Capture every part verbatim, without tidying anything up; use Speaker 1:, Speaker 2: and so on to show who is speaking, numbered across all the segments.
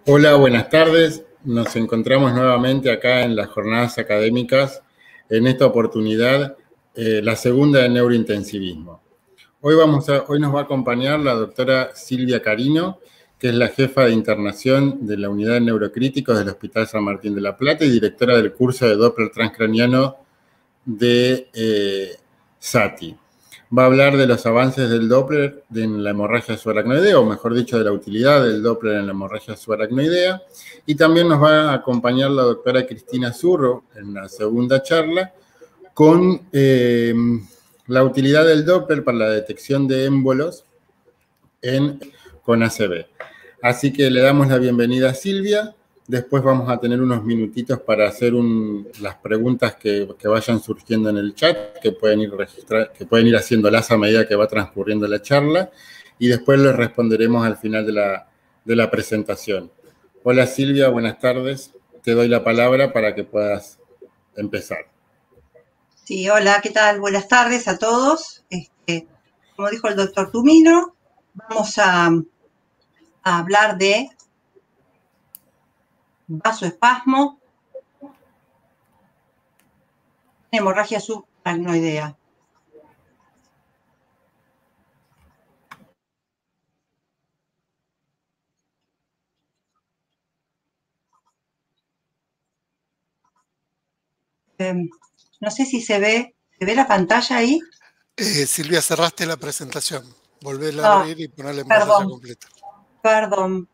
Speaker 1: Hola, buenas tardes. Nos encontramos nuevamente acá en las jornadas académicas, en esta oportunidad, eh, la segunda de neurointensivismo. Hoy, vamos a, hoy nos va a acompañar la doctora Silvia Carino, que es la jefa de internación de la unidad de neurocríticos del Hospital San Martín de la Plata y directora del curso de Doppler transcraniano de eh, SATI. Va a hablar de los avances del Doppler en la hemorragia subaracnoidea, o mejor dicho, de la utilidad del Doppler en la hemorragia subaracnoidea. Y también nos va a acompañar la doctora Cristina Zurro en la segunda charla con eh, la utilidad del Doppler para la detección de émbolos en, con A C V. Así que le damos la bienvenida a Silvia. Después vamos a tener unos minutitos para hacer un, las preguntas que, que vayan surgiendo en el chat, que pueden ir registrar, que pueden ir haciéndolas a medida que va transcurriendo la charla, y después les responderemos al final de la, de la presentación. Hola Silvia, buenas tardes. Te doy la palabra para que puedas empezar.
Speaker 2: Sí, hola, ¿qué tal? Buenas tardes a todos. Este, como dijo el doctor Tumino, vamos a, a hablar de vasoespasmo, hemorragia subaracnoidea. Eh, no sé si se ve, ¿se ve la pantalla ahí?
Speaker 3: Eh, Silvia, cerraste la presentación. Volverla
Speaker 2: Ah,
Speaker 3: a abrir y ponerla en
Speaker 2: perdón,
Speaker 3: pantalla completa.
Speaker 2: Perdón.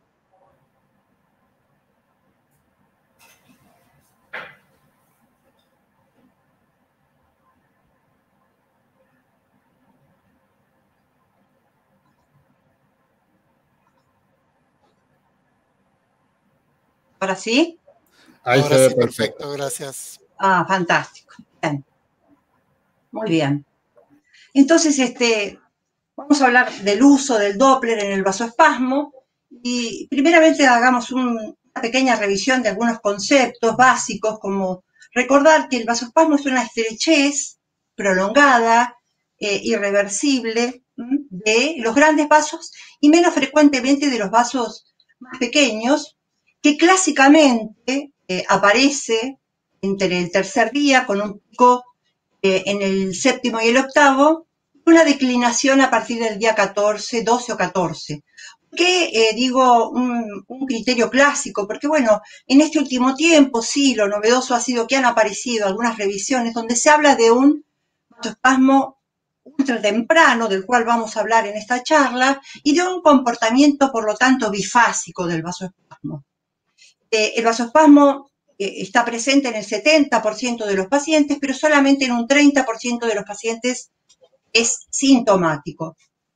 Speaker 2: ¿Ahora sí?
Speaker 1: Ahí
Speaker 3: Ahora
Speaker 1: se ve
Speaker 3: sí,
Speaker 1: perfecto.
Speaker 3: perfecto, gracias.
Speaker 2: Ah, fantástico. Bien. Muy bien. Entonces, este, vamos a hablar del uso del Doppler en el vasoespasmo y primeramente hagamos un, una pequeña revisión de algunos conceptos básicos, como recordar que el vasoespasmo es una estrechez prolongada, eh, irreversible, ¿m? de los grandes vasos y menos frecuentemente de los vasos más pequeños, que clásicamente eh, aparece entre el tercer día con un pico eh, en el séptimo y el octavo, una declinación a partir del día catorce, doce o catorce. ¿Por qué eh, digo un, un criterio clásico? Porque bueno, en este último tiempo sí, lo novedoso ha sido que han aparecido algunas revisiones donde se habla de un vasoespasmo ultra temprano, del cual vamos a hablar en esta charla, y de un comportamiento, por lo tanto, bifásico del vasoespasmo. Eh, el vasoespasmo eh, está presente en el setenta por ciento de los pacientes, pero solamente en un treinta por ciento de los pacientes es sintomático.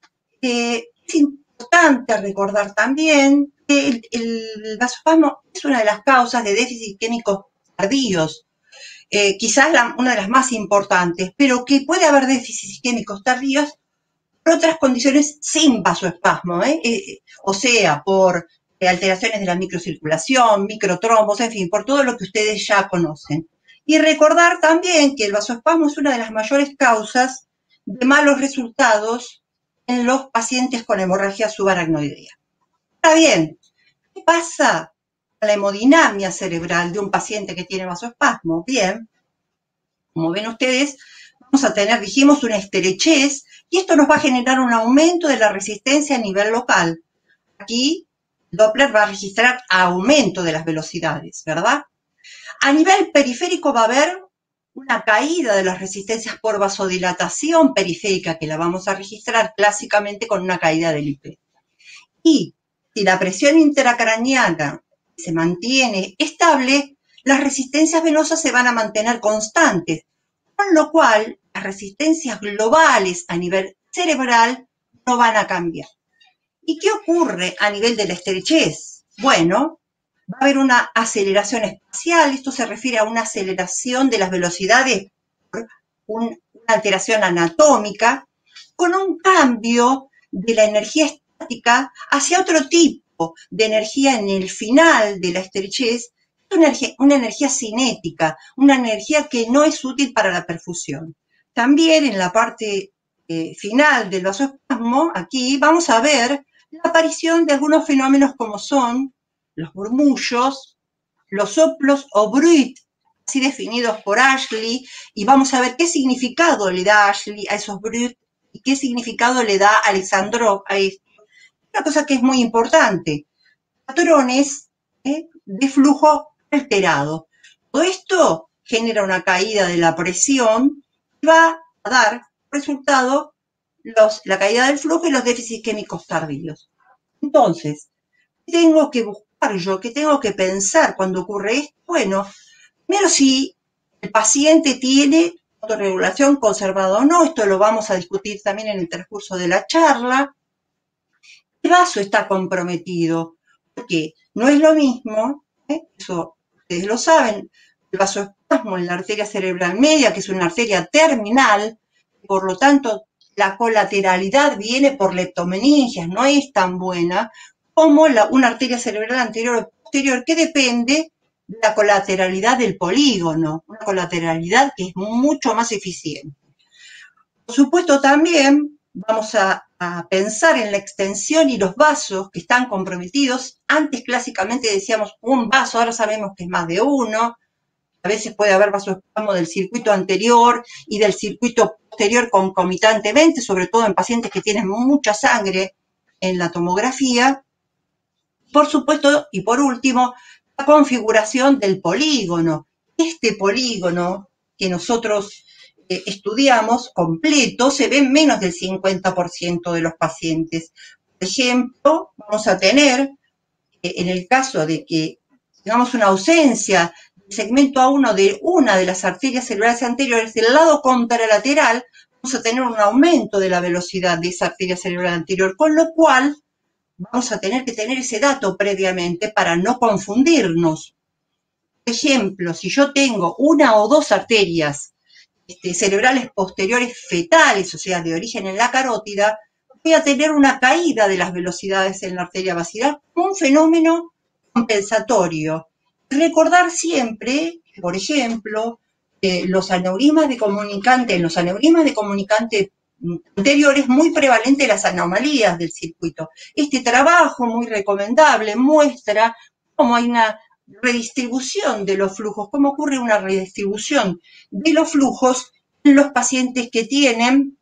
Speaker 2: Eh, es importante recordar también que el, el vasoespasmo es una de las causas de déficit químicos tardíos, eh, quizás la, una de las más importantes, pero que puede haber déficits químicos tardíos por otras condiciones sin vasoespasmo, ¿eh? Eh, o sea, por eh, alteraciones de la microcirculación, microtrombos, en fin, por todo lo que ustedes ya conocen. Y recordar también que el vasoespasmo es una de las mayores causas de malos resultados en los pacientes con hemorragia subaracnoidea. Ahora bien, ¿qué pasa con la hemodinamia cerebral de un paciente que tiene vasoespasmo? Bien, como ven ustedes, vamos a tener, dijimos, una estrechez y esto nos va a generar un aumento de la resistencia a nivel local. Aquí Doppler va a registrar aumento de las velocidades, ¿verdad? A nivel periférico va a haber una caída de las resistencias por vasodilatación periférica, que la vamos a registrar clásicamente con una caída del I P. Y si la presión intracraneana se mantiene estable, las resistencias venosas se van a mantener constantes, con lo cual las resistencias globales a nivel cerebral no van a cambiar. ¿Y qué ocurre a nivel de la estrechez? Bueno, va a haber una aceleración espacial, esto se refiere a una aceleración de las velocidades por un, una alteración anatómica, con un cambio de la energía estática hacia otro tipo de energía en el final de la estrechez, una energía, una energía cinética, una energía que no es útil para la perfusión. También en la parte eh, final del vasoespasmo, aquí vamos a ver la aparición de algunos fenómenos como son los murmullos, los soplos o bruit, así definidos por Ashley, y vamos a ver qué significado le da Ashley a esos bruit y qué significado le da Alexandrov a esto. Una cosa que es muy importante, patrones ¿eh? de flujo alterado. Todo esto genera una caída de la presión y va a dar resultado los, la caída del flujo y los déficits químicos tardíos. Entonces, ¿qué tengo que buscar yo? ¿Qué tengo que pensar cuando ocurre esto? Bueno, primero si el paciente tiene autorregulación conservada o no, esto lo vamos a discutir también en el transcurso de la charla. El vaso está comprometido, porque no es lo mismo, ¿eh? Eso ustedes lo saben, el vasoespasmo en la arteria cerebral media, que es una arteria terminal, por lo tanto la colateralidad viene por leptomeningias, no es tan buena como la, una arteria cerebral anterior o posterior, que depende de la colateralidad del polígono, una colateralidad que es mucho más eficiente. Por supuesto también vamos a, a pensar en la extensión y los vasos que están comprometidos. Antes clásicamente decíamos un vaso, ahora sabemos que es más de uno. A veces puede haber vasoespasmo del circuito anterior y del circuito posterior concomitantemente, sobre todo en pacientes que tienen mucha sangre en la tomografía. Por supuesto, y por último, la configuración del polígono. Este polígono que nosotros eh, estudiamos completo se ve en menos del cincuenta por ciento de los pacientes. Por ejemplo, vamos a tener, eh, en el caso de que tengamos una ausencia del segmento A uno de una de las arterias cerebrales anteriores, del lado contralateral, vamos a tener un aumento de la velocidad de esa arteria cerebral anterior, con lo cual vamos a tener que tener ese dato previamente para no confundirnos. Por ejemplo, si yo tengo una o dos arterias este, cerebrales posteriores fetales, o sea, de origen en la carótida, voy a tener una caída de las velocidades en la arteria basilar, un fenómeno compensatorio. Recordar siempre, por ejemplo, eh, los aneurismas de comunicante, en los aneurismas de comunicante anterior es muy prevalente las anomalías del circuito. Este trabajo muy recomendable muestra cómo hay una redistribución de los flujos, cómo ocurre una redistribución de los flujos en los pacientes que tienen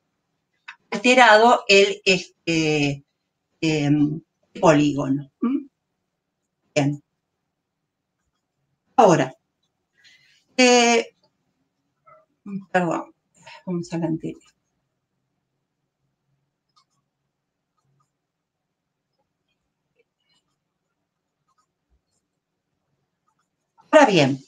Speaker 2: alterado el este, eh, polígono. Bien. Ahora, eh, perdón, vamos a la anterior. Ahora bien,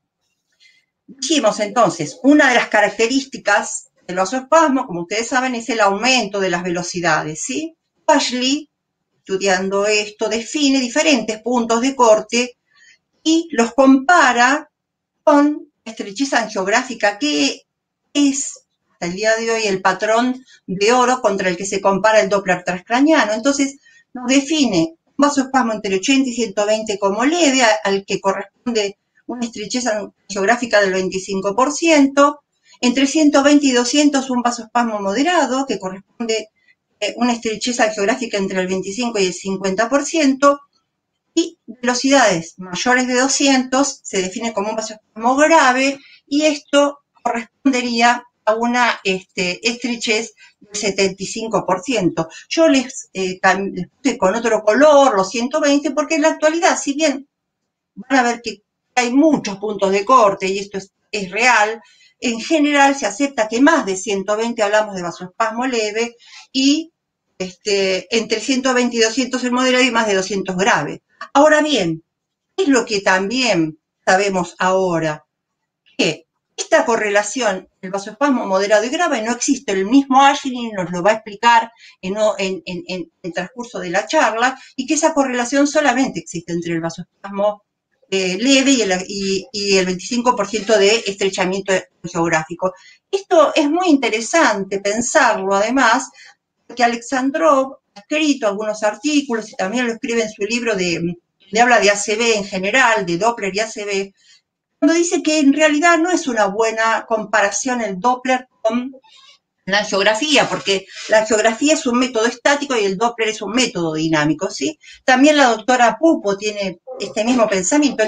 Speaker 2: dijimos entonces, una de las características del vasoespasmo, como ustedes saben, es el aumento de las velocidades, ¿sí? Ashley, estudiando esto, define diferentes puntos de corte y los compara con la estrechez angiográfica, que es hasta el día de hoy el patrón de oro contra el que se compara el Doppler transcraniano. Entonces, nos define un vasoespasmo entre ochenta y ciento veinte como leve, al que corresponde una estrechez angiográfica del veinticinco por ciento, entre ciento veinte y doscientos un vasoespasmo moderado, que corresponde a una estrechez angiográfica entre el veinticinco y el cincuenta por ciento, y velocidades mayores de doscientos se define como un vasoespasmo grave, y esto correspondería a una este, estrechez del setenta y cinco por ciento. Yo les, eh, les puse con otro color los ciento veinte, porque en la actualidad, si bien van a ver que hay muchos puntos de corte, y esto es, es real, en general se acepta que más de ciento veinte hablamos de vasoespasmo leve, y este, entre ciento veinte y doscientos el moderado, y más de doscientos grave. Ahora bien, ¿qué es lo que también sabemos ahora? Que esta correlación, el vasoespasmo moderado y grave, no existe. El mismo Ashley nos lo va a explicar en, en, en, en el transcurso de la charla, y que esa correlación solamente existe entre el vasoespasmo eh, leve y el, y, y el veinticinco por ciento de estrechamiento geográfico. Esto es muy interesante pensarlo, además, porque Alexandrov ha escrito algunos artículos y también lo escribe en su libro de, de habla de A C V en general, de Doppler y A C V, cuando dice que en realidad no es una buena comparación el Doppler con la angiografía, porque la angiografía es un método estático y el Doppler es un método dinámico, ¿sí? También la doctora Pupo tiene este mismo pensamiento.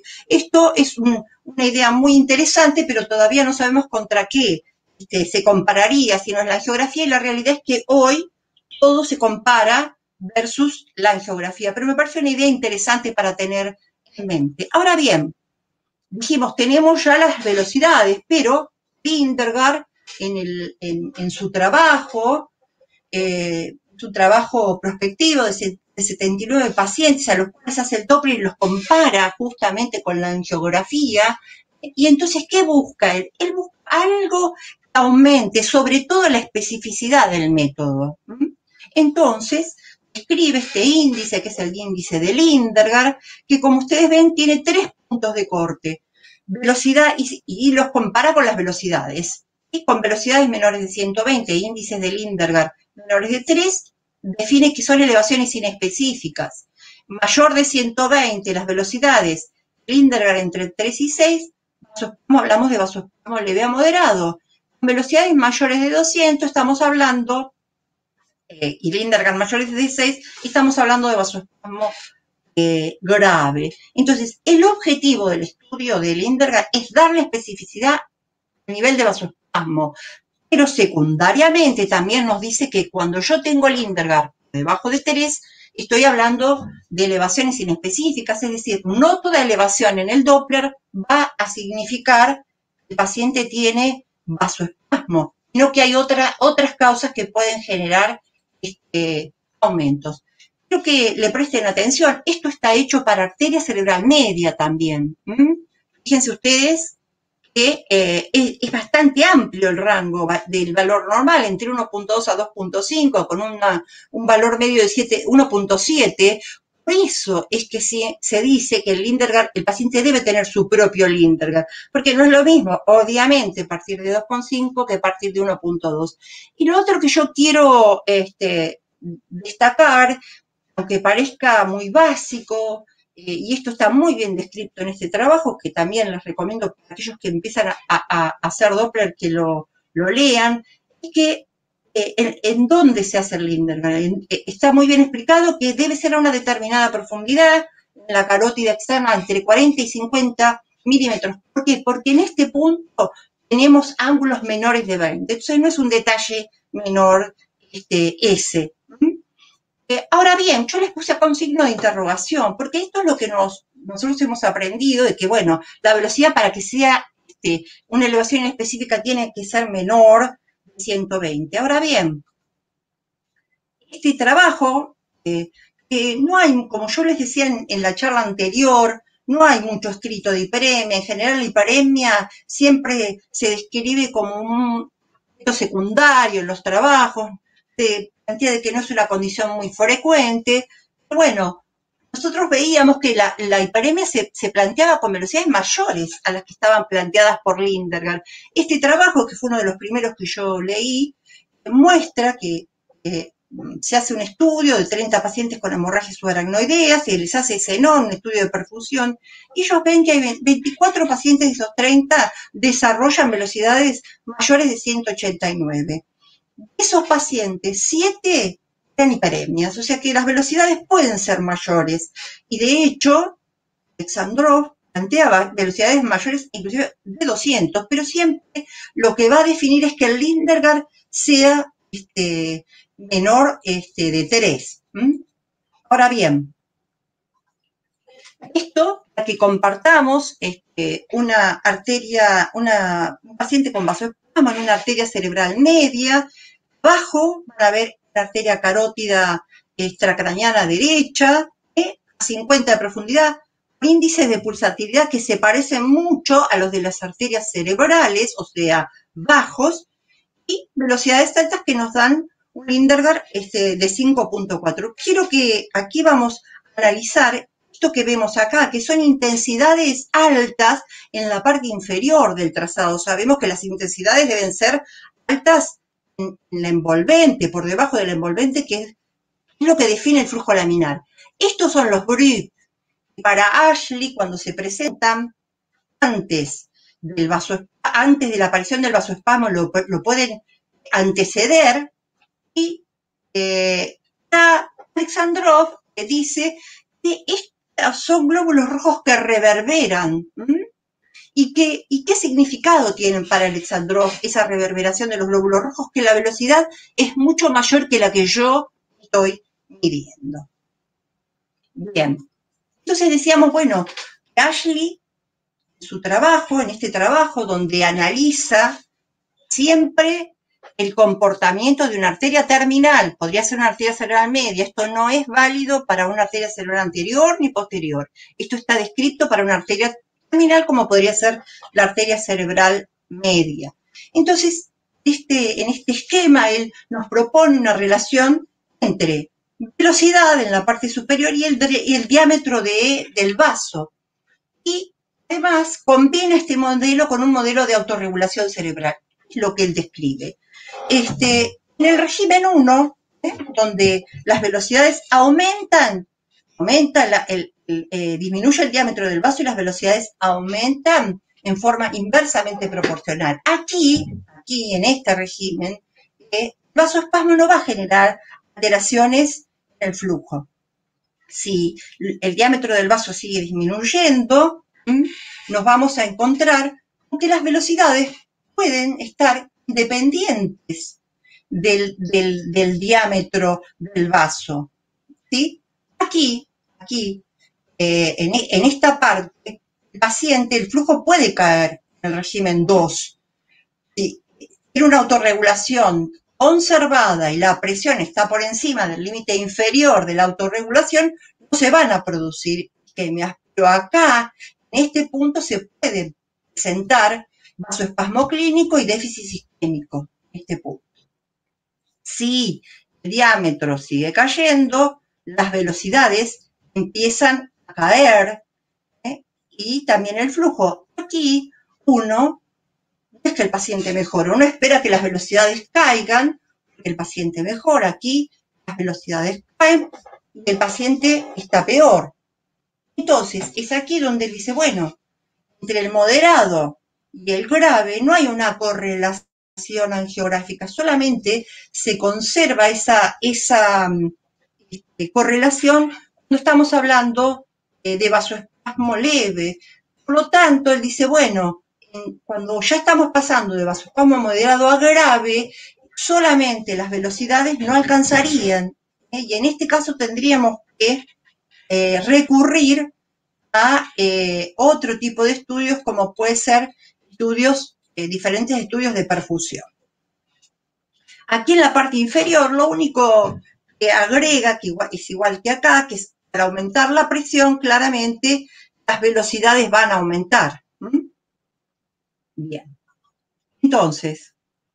Speaker 2: Esto es un, una idea muy interesante, pero todavía no sabemos contra qué este, se compararía si no es la angiografía, y la realidad es que hoy todo se compara versus la angiografía, pero me parece una idea interesante para tener en mente. Ahora bien, dijimos, tenemos ya las velocidades, pero Lindergaard en, el, en, en su trabajo, eh, su trabajo prospectivo de, de setenta y nueve pacientes a los cuales hace el Doppler y los compara justamente con la angiografía. Y entonces, ¿qué busca él? Él busca algo que aumente sobre todo la especificidad del método. Entonces, escribe este índice, que es el índice de Lindergaard, que como ustedes ven tiene tres puntos de corte, velocidad, y, y los compara con las velocidades. Y con velocidades menores de ciento veinte, índices de Lindergaard menores de tres, define que son elevaciones inespecíficas. Mayor de ciento veinte, las velocidades, Lindergaard entre tres y seis, hablamos de vasoespasmo leve a moderado. Con velocidades mayores de doscientos, estamos hablando Eh, y Lindergaard mayores de dieciséis, y estamos hablando de vasoespasmo eh, grave. Entonces, el objetivo del estudio de Lindergaard es darle especificidad a nivel de vasoespasmo, pero secundariamente también nos dice que cuando yo tengo Lindergaard debajo de tres, estoy hablando de elevaciones inespecíficas, es decir, no toda elevación en el Doppler va a significar que el paciente tiene vasoespasmo, sino que hay otra, otras causas que pueden generar Este, aumentos. Quiero que le presten atención, esto está hecho para arteria cerebral media también. ¿Mm? Fíjense ustedes que eh, es, es bastante amplio el rango del valor normal, entre uno punto dos a dos punto cinco, con una, un valor medio de uno punto siete. Por eso es que se, se dice que el Lindergaard, el paciente debe tener su propio Lindergaard, porque no es lo mismo, obviamente, a partir de dos punto cinco que a partir de uno punto dos. Y lo otro que yo quiero este, destacar, aunque parezca muy básico, eh, y esto está muy bien descrito en este trabajo, que también les recomiendo para aquellos que empiezan a, a, a hacer Doppler que lo, lo lean, es que Eh, en, en dónde se hace el Lindergaard. Eh, está muy bien explicado que debe ser a una determinada profundidad, en la carótida externa entre cuarenta y cincuenta milímetros. ¿Por qué? Porque en este punto tenemos ángulos menores de veinte. Entonces no es un detalle menor este, ese. ¿Mm? Eh, ahora bien, yo les puse con signo de interrogación, porque esto es lo que nos, nosotros hemos aprendido, de que, bueno, la velocidad para que sea este, una elevación específica tiene que ser menor ciento veinte. Ahora bien, este trabajo, eh, eh, no hay, como yo les decía en, en la charla anterior, no hay mucho escrito de hiperemia. En general, la hiperemia siempre se describe como un efecto secundario en los trabajos, se plantea de que no es una condición muy frecuente. Pero bueno, nosotros veíamos que la, la hiperemia se, se planteaba con velocidades mayores a las que estaban planteadas por Lindergaard. Este trabajo, que fue uno de los primeros que yo leí, muestra que eh, se hace un estudio de treinta pacientes con hemorragias subaracnoideas, se les hace xenón, un estudio de perfusión, y ellos ven que hay veinticuatro pacientes de esos treinta desarrollan velocidades mayores de ciento ochenta y nueve. De esos pacientes, siete eran hiperemias, o sea que las velocidades pueden ser mayores. Y de hecho, Alexandrov planteaba velocidades mayores inclusive de doscientos, pero siempre lo que va a definir es que el Lindergaard sea este, menor este, de tres. ¿Mm? Ahora bien, esto para que compartamos este, una arteria, una, un paciente con vasoespasmo en una arteria cerebral media, abajo van a ver la arteria carótida extracraneana derecha, ¿eh? A cincuenta de profundidad, índices de pulsatilidad que se parecen mucho a los de las arterias cerebrales, o sea, bajos, y velocidades altas que nos dan un Lindergaard este, de cinco punto cuatro. Quiero que aquí vamos a analizar esto que vemos acá, que son intensidades altas en la parte inferior del trazado. Sabemos que las intensidades deben ser altas en la envolvente, por debajo del envolvente, que es lo que define el flujo laminar. Estos son los Brück. Para Ashley, cuando se presentan antes del vaso, antes de la aparición del vasoespasmo, lo, lo pueden anteceder, y eh, Alexandrov dice que estos son glóbulos rojos que reverberan. ¿Mm? ¿Y qué, ¿Y qué significado tienen para Alexandrov esa reverberación de los glóbulos rojos? Que la velocidad es mucho mayor que la que yo estoy midiendo. Bien, entonces decíamos, bueno, Ashley, en su trabajo, en este trabajo donde analiza siempre el comportamiento de una arteria terminal, podría ser una arteria cerebral media, esto no es válido para una arteria cerebral anterior ni posterior, esto está descrito para una arteria terminal como podría ser la arteria cerebral media. Entonces, este, en este esquema él nos propone una relación entre velocidad en la parte superior y el, y el diámetro de, del vaso. Y además combina este modelo con un modelo de autorregulación cerebral, lo que él describe. Este, en el régimen uno, ¿eh? donde las velocidades aumentan, aumenta la, el, el, eh, disminuye el diámetro del vaso y las velocidades aumentan en forma inversamente proporcional. Aquí, aquí en este régimen, eh, el vasoespasmo no va a generar alteraciones en el flujo. Si el diámetro del vaso sigue disminuyendo, ¿m? nos vamos a encontrar con que las velocidades pueden estar independientes del, del, del diámetro del vaso. ¿Sí? Aquí, aquí eh, en, en esta parte, el paciente, el flujo puede caer en el régimen dos. Si tiene una autorregulación conservada y la presión está por encima del límite inferior de la autorregulación, no se van a producir isquemias. Pero acá, en este punto, se puede presentar vasoespasmo clínico y déficit sistémico. En este punto. Si el diámetro sigue cayendo, las velocidades empiezan a caer, ¿eh? Y también el flujo. Aquí uno no es que el paciente mejore, uno espera que las velocidades caigan, porque el paciente mejora. Aquí las velocidades caen y el paciente está peor. Entonces, es aquí donde él dice, bueno, entre el moderado y el grave no hay una correlación angiográfica, solamente se conserva esa, esa este, correlación cuando estamos hablando eh, de vasoespasmo leve. Por lo tanto, él dice, bueno, en, cuando ya estamos pasando de vasoespasmo moderado a grave, solamente las velocidades no alcanzarían, ¿eh? Y en este caso tendríamos que eh, recurrir a eh, otro tipo de estudios, como puede ser estudios, eh, diferentes estudios de perfusión. Aquí en la parte inferior, lo único que agrega, que igual, es igual que acá, que es para aumentar la presión, claramente las velocidades van a aumentar. ¿Mm? Bien. Entonces,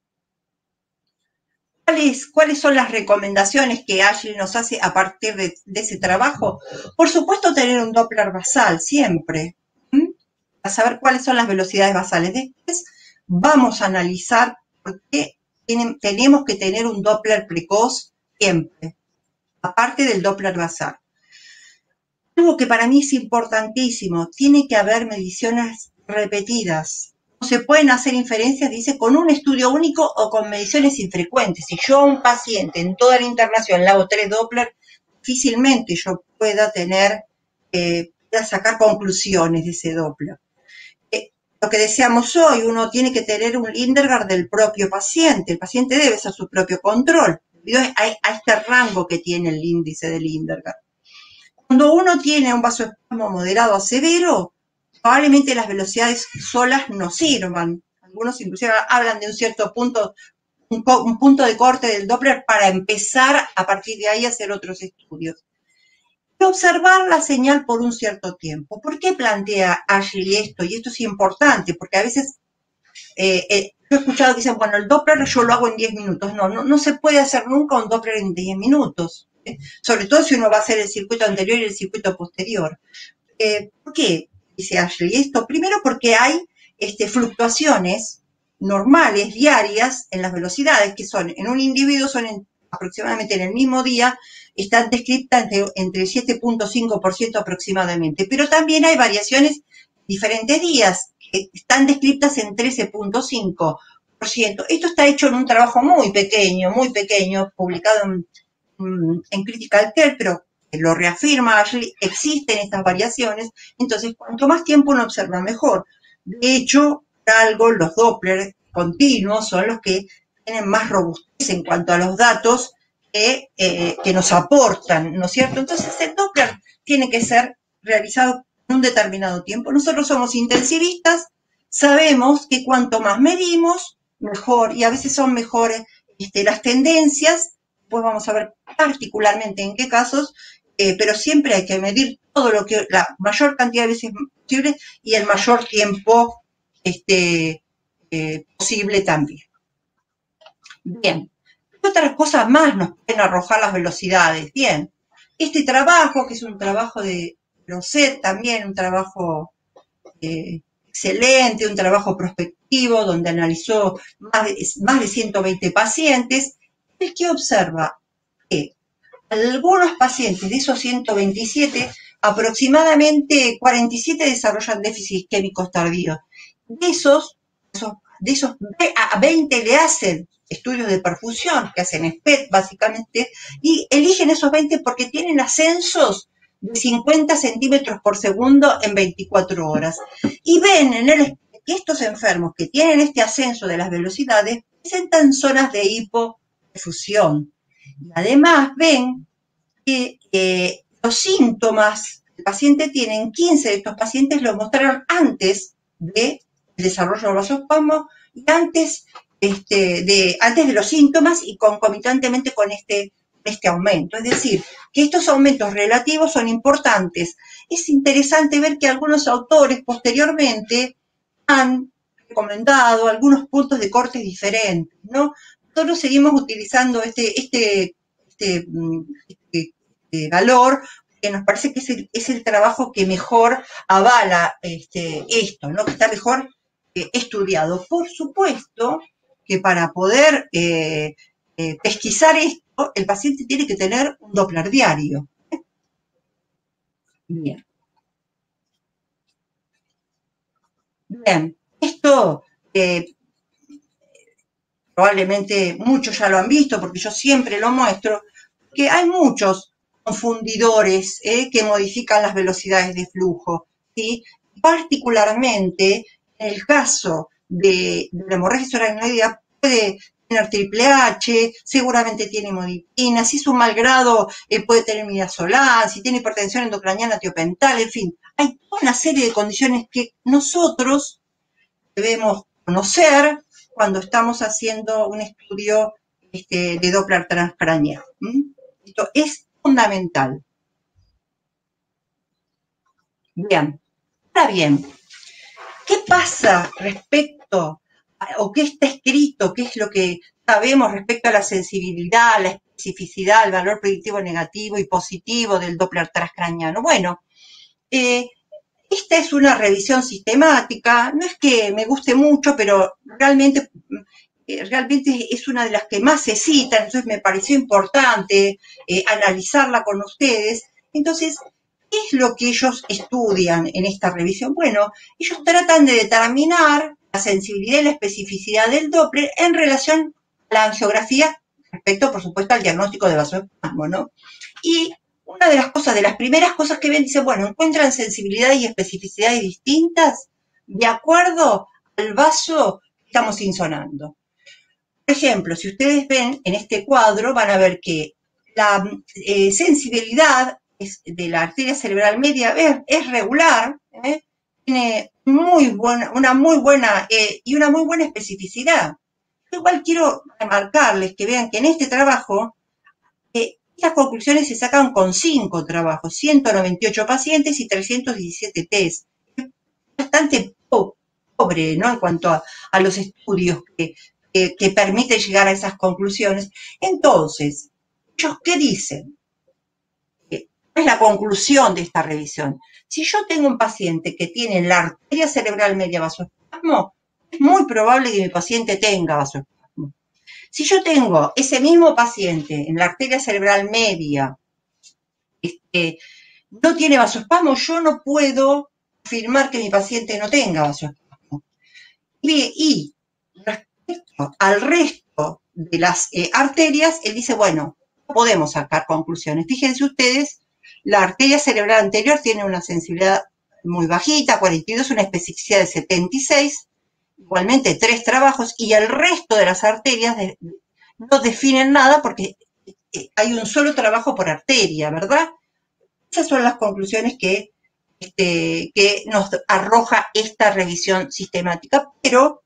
Speaker 2: ¿cuáles, ¿cuáles son las recomendaciones que Ashley nos hace a partir de, de ese trabajo? Por supuesto, tener un Doppler basal, siempre. ¿Mm? Para saber cuáles son las velocidades basales. Después vamos a analizar por qué tienen, tenemos que tener un Doppler precoz siempre, aparte del Doppler basal. Algo que para mí es importantísimo, tiene que haber mediciones repetidas. No se pueden hacer inferencias, dice, con un estudio único o con mediciones infrecuentes. Si yo a un paciente en toda la internación le hago tres Doppler, difícilmente yo pueda tener, eh, pueda sacar conclusiones de ese Doppler. Eh, lo que decíamos hoy, uno tiene que tener un Lindergard del propio paciente. El paciente debe ser su propio control, debido a, a este rango que tiene el índice de Lindergard. Cuando uno tiene un vasoespasmo moderado a severo, probablemente las velocidades solas no sirvan. Algunos inclusive hablan de un cierto punto, un, un punto de corte del Doppler para empezar a partir de ahí a hacer otros estudios. Y observar la señal por un cierto tiempo. ¿Por qué plantea Ashley esto? Y esto es importante, porque a veces eh, eh, yo he escuchado que dicen, bueno, el Doppler yo lo hago en diez minutos. No, no, no se puede hacer nunca un Doppler en diez minutos. Sobre todo si uno va a hacer el circuito anterior y el circuito posterior. Eh, ¿Por qué dice Ashley esto? Primero porque hay este, fluctuaciones normales, diarias, en las velocidades, que son, en un individuo son en, aproximadamente en el mismo día, están descritas entre, entre el siete punto cinco por ciento aproximadamente, pero también hay variaciones diferentes días, que están descritas en trece punto cinco por ciento. Esto está hecho en un trabajo muy pequeño, muy pequeño, publicado en, en Critical Care, pero lo reafirma allí, existen estas variaciones, entonces cuanto más tiempo uno observa, mejor. De hecho, por algo, los Doppler continuos son los que tienen más robustez en cuanto a los datos que, eh, que nos aportan, ¿no es cierto? Entonces el Doppler tiene que ser realizado en un determinado tiempo. Nosotros somos intensivistas, sabemos que cuanto más medimos, mejor, y a veces son mejores este, las tendencias, pues vamos a ver particularmente en qué casos, eh, pero siempre hay que medir todo lo que, la mayor cantidad de veces posible y el mayor tiempo este, eh, posible también. Bien, ¿qué otras cosas más nos pueden arrojar las velocidades? Bien, este trabajo, que es un trabajo de Roset también, un trabajo eh, excelente, un trabajo prospectivo, donde analizó más de, más de ciento veinte pacientes, el que observa que algunos pacientes de esos ciento veintisiete, aproximadamente cuarenta y siete desarrollan déficit isquémicos tardíos. De esos, de esos a veinte le hacen estudios de perfusión, que hacen S P E T básicamente, y eligen esos veinte porque tienen ascensos de cincuenta centímetros por segundo en veinticuatro horas. Y ven en el que estos enfermos que tienen este ascenso de las velocidades presentan zonas de hipoperfusión. Y además ven que eh, los síntomas que el paciente tiene, en quince de estos pacientes lo mostraron antes del desarrollo del vasoespasmo y antes, este, de, antes de los síntomas y concomitantemente con este, este aumento. Es decir, que estos aumentos relativos son importantes. Es interesante ver que algunos autores posteriormente han recomendado algunos puntos de corte diferentes, ¿no? Nosotros seguimos utilizando este, este, este, este, este valor, que nos parece que es el, es el trabajo que mejor avala este, esto, ¿no? Que está mejor eh, estudiado. Por supuesto que para poder eh, eh, pesquisar esto, el paciente tiene que tener un Doppler diario. Bien. Bien, esto eh, probablemente muchos ya lo han visto, porque yo siempre lo muestro, que hay muchos confundidores eh, que modifican las velocidades de flujo, ¿sí? Particularmente en el caso de, de la hemorragia subaracnoidea puede tener triple H, seguramente tiene hemodipina, si es un mal grado eh, puede tener midazolam, si tiene hipertensión endocraniana tiopental, en fin, hay una serie de condiciones que nosotros debemos conocer cuando estamos haciendo un estudio este, de Doppler transcraneal. ¿Mm? Esto es fundamental. Bien, ahora bien, ¿qué pasa respecto a, o qué está escrito, qué es lo que sabemos respecto a la sensibilidad, la especificidad, el valor predictivo negativo y positivo del Doppler transcraniano? Bueno, eh, esta es una revisión sistemática, no es que me guste mucho, pero realmente, realmente es una de las que más se citan, entonces me pareció importante eh, analizarla con ustedes. Entonces, ¿qué es lo que ellos estudian en esta revisión? Bueno, ellos tratan de determinar la sensibilidad y la especificidad del Doppler en relación a la angiografía respecto, por supuesto, al diagnóstico de vasoespasmo, ¿no? Y una de las cosas, de las primeras cosas que ven, dice, bueno, encuentran sensibilidades y especificidades distintas de acuerdo al vaso que estamos insonando. Por ejemplo, si ustedes ven en este cuadro, van a ver que la eh, sensibilidad es de la arteria cerebral media es, es regular, ¿eh? Tiene muy buena, una muy buena eh, y una muy buena especificidad. Igual quiero remarcarles que vean que en este trabajo eh, estas conclusiones se sacan con cinco trabajos, ciento noventa y ocho pacientes y trescientos diecisiete test. Es bastante pobre, ¿no? En cuanto a, a los estudios que, que, que permiten llegar a esas conclusiones. Entonces, ¿ellos qué dicen? ¿Cuál es la conclusión de esta revisión? Si yo tengo un paciente que tiene la arteria cerebral media vasoespasmo, es muy probable que mi paciente tenga vasoespasmo. Si yo tengo ese mismo paciente en la arteria cerebral media, este, no tiene vasoespasmo, yo no puedo afirmar que mi paciente no tenga vasoespasmo. Y, y respecto al resto de las eh, arterias, él dice, bueno, podemos sacar conclusiones. Fíjense ustedes, la arteria cerebral anterior tiene una sensibilidad muy bajita, cuarenta y dos, una especificidad de setenta y seis, igualmente tres trabajos, y el resto de las arterias de, no definen nada porque hay un solo trabajo por arteria, ¿verdad? Esas son las conclusiones que, este, que nos arroja esta revisión sistemática, pero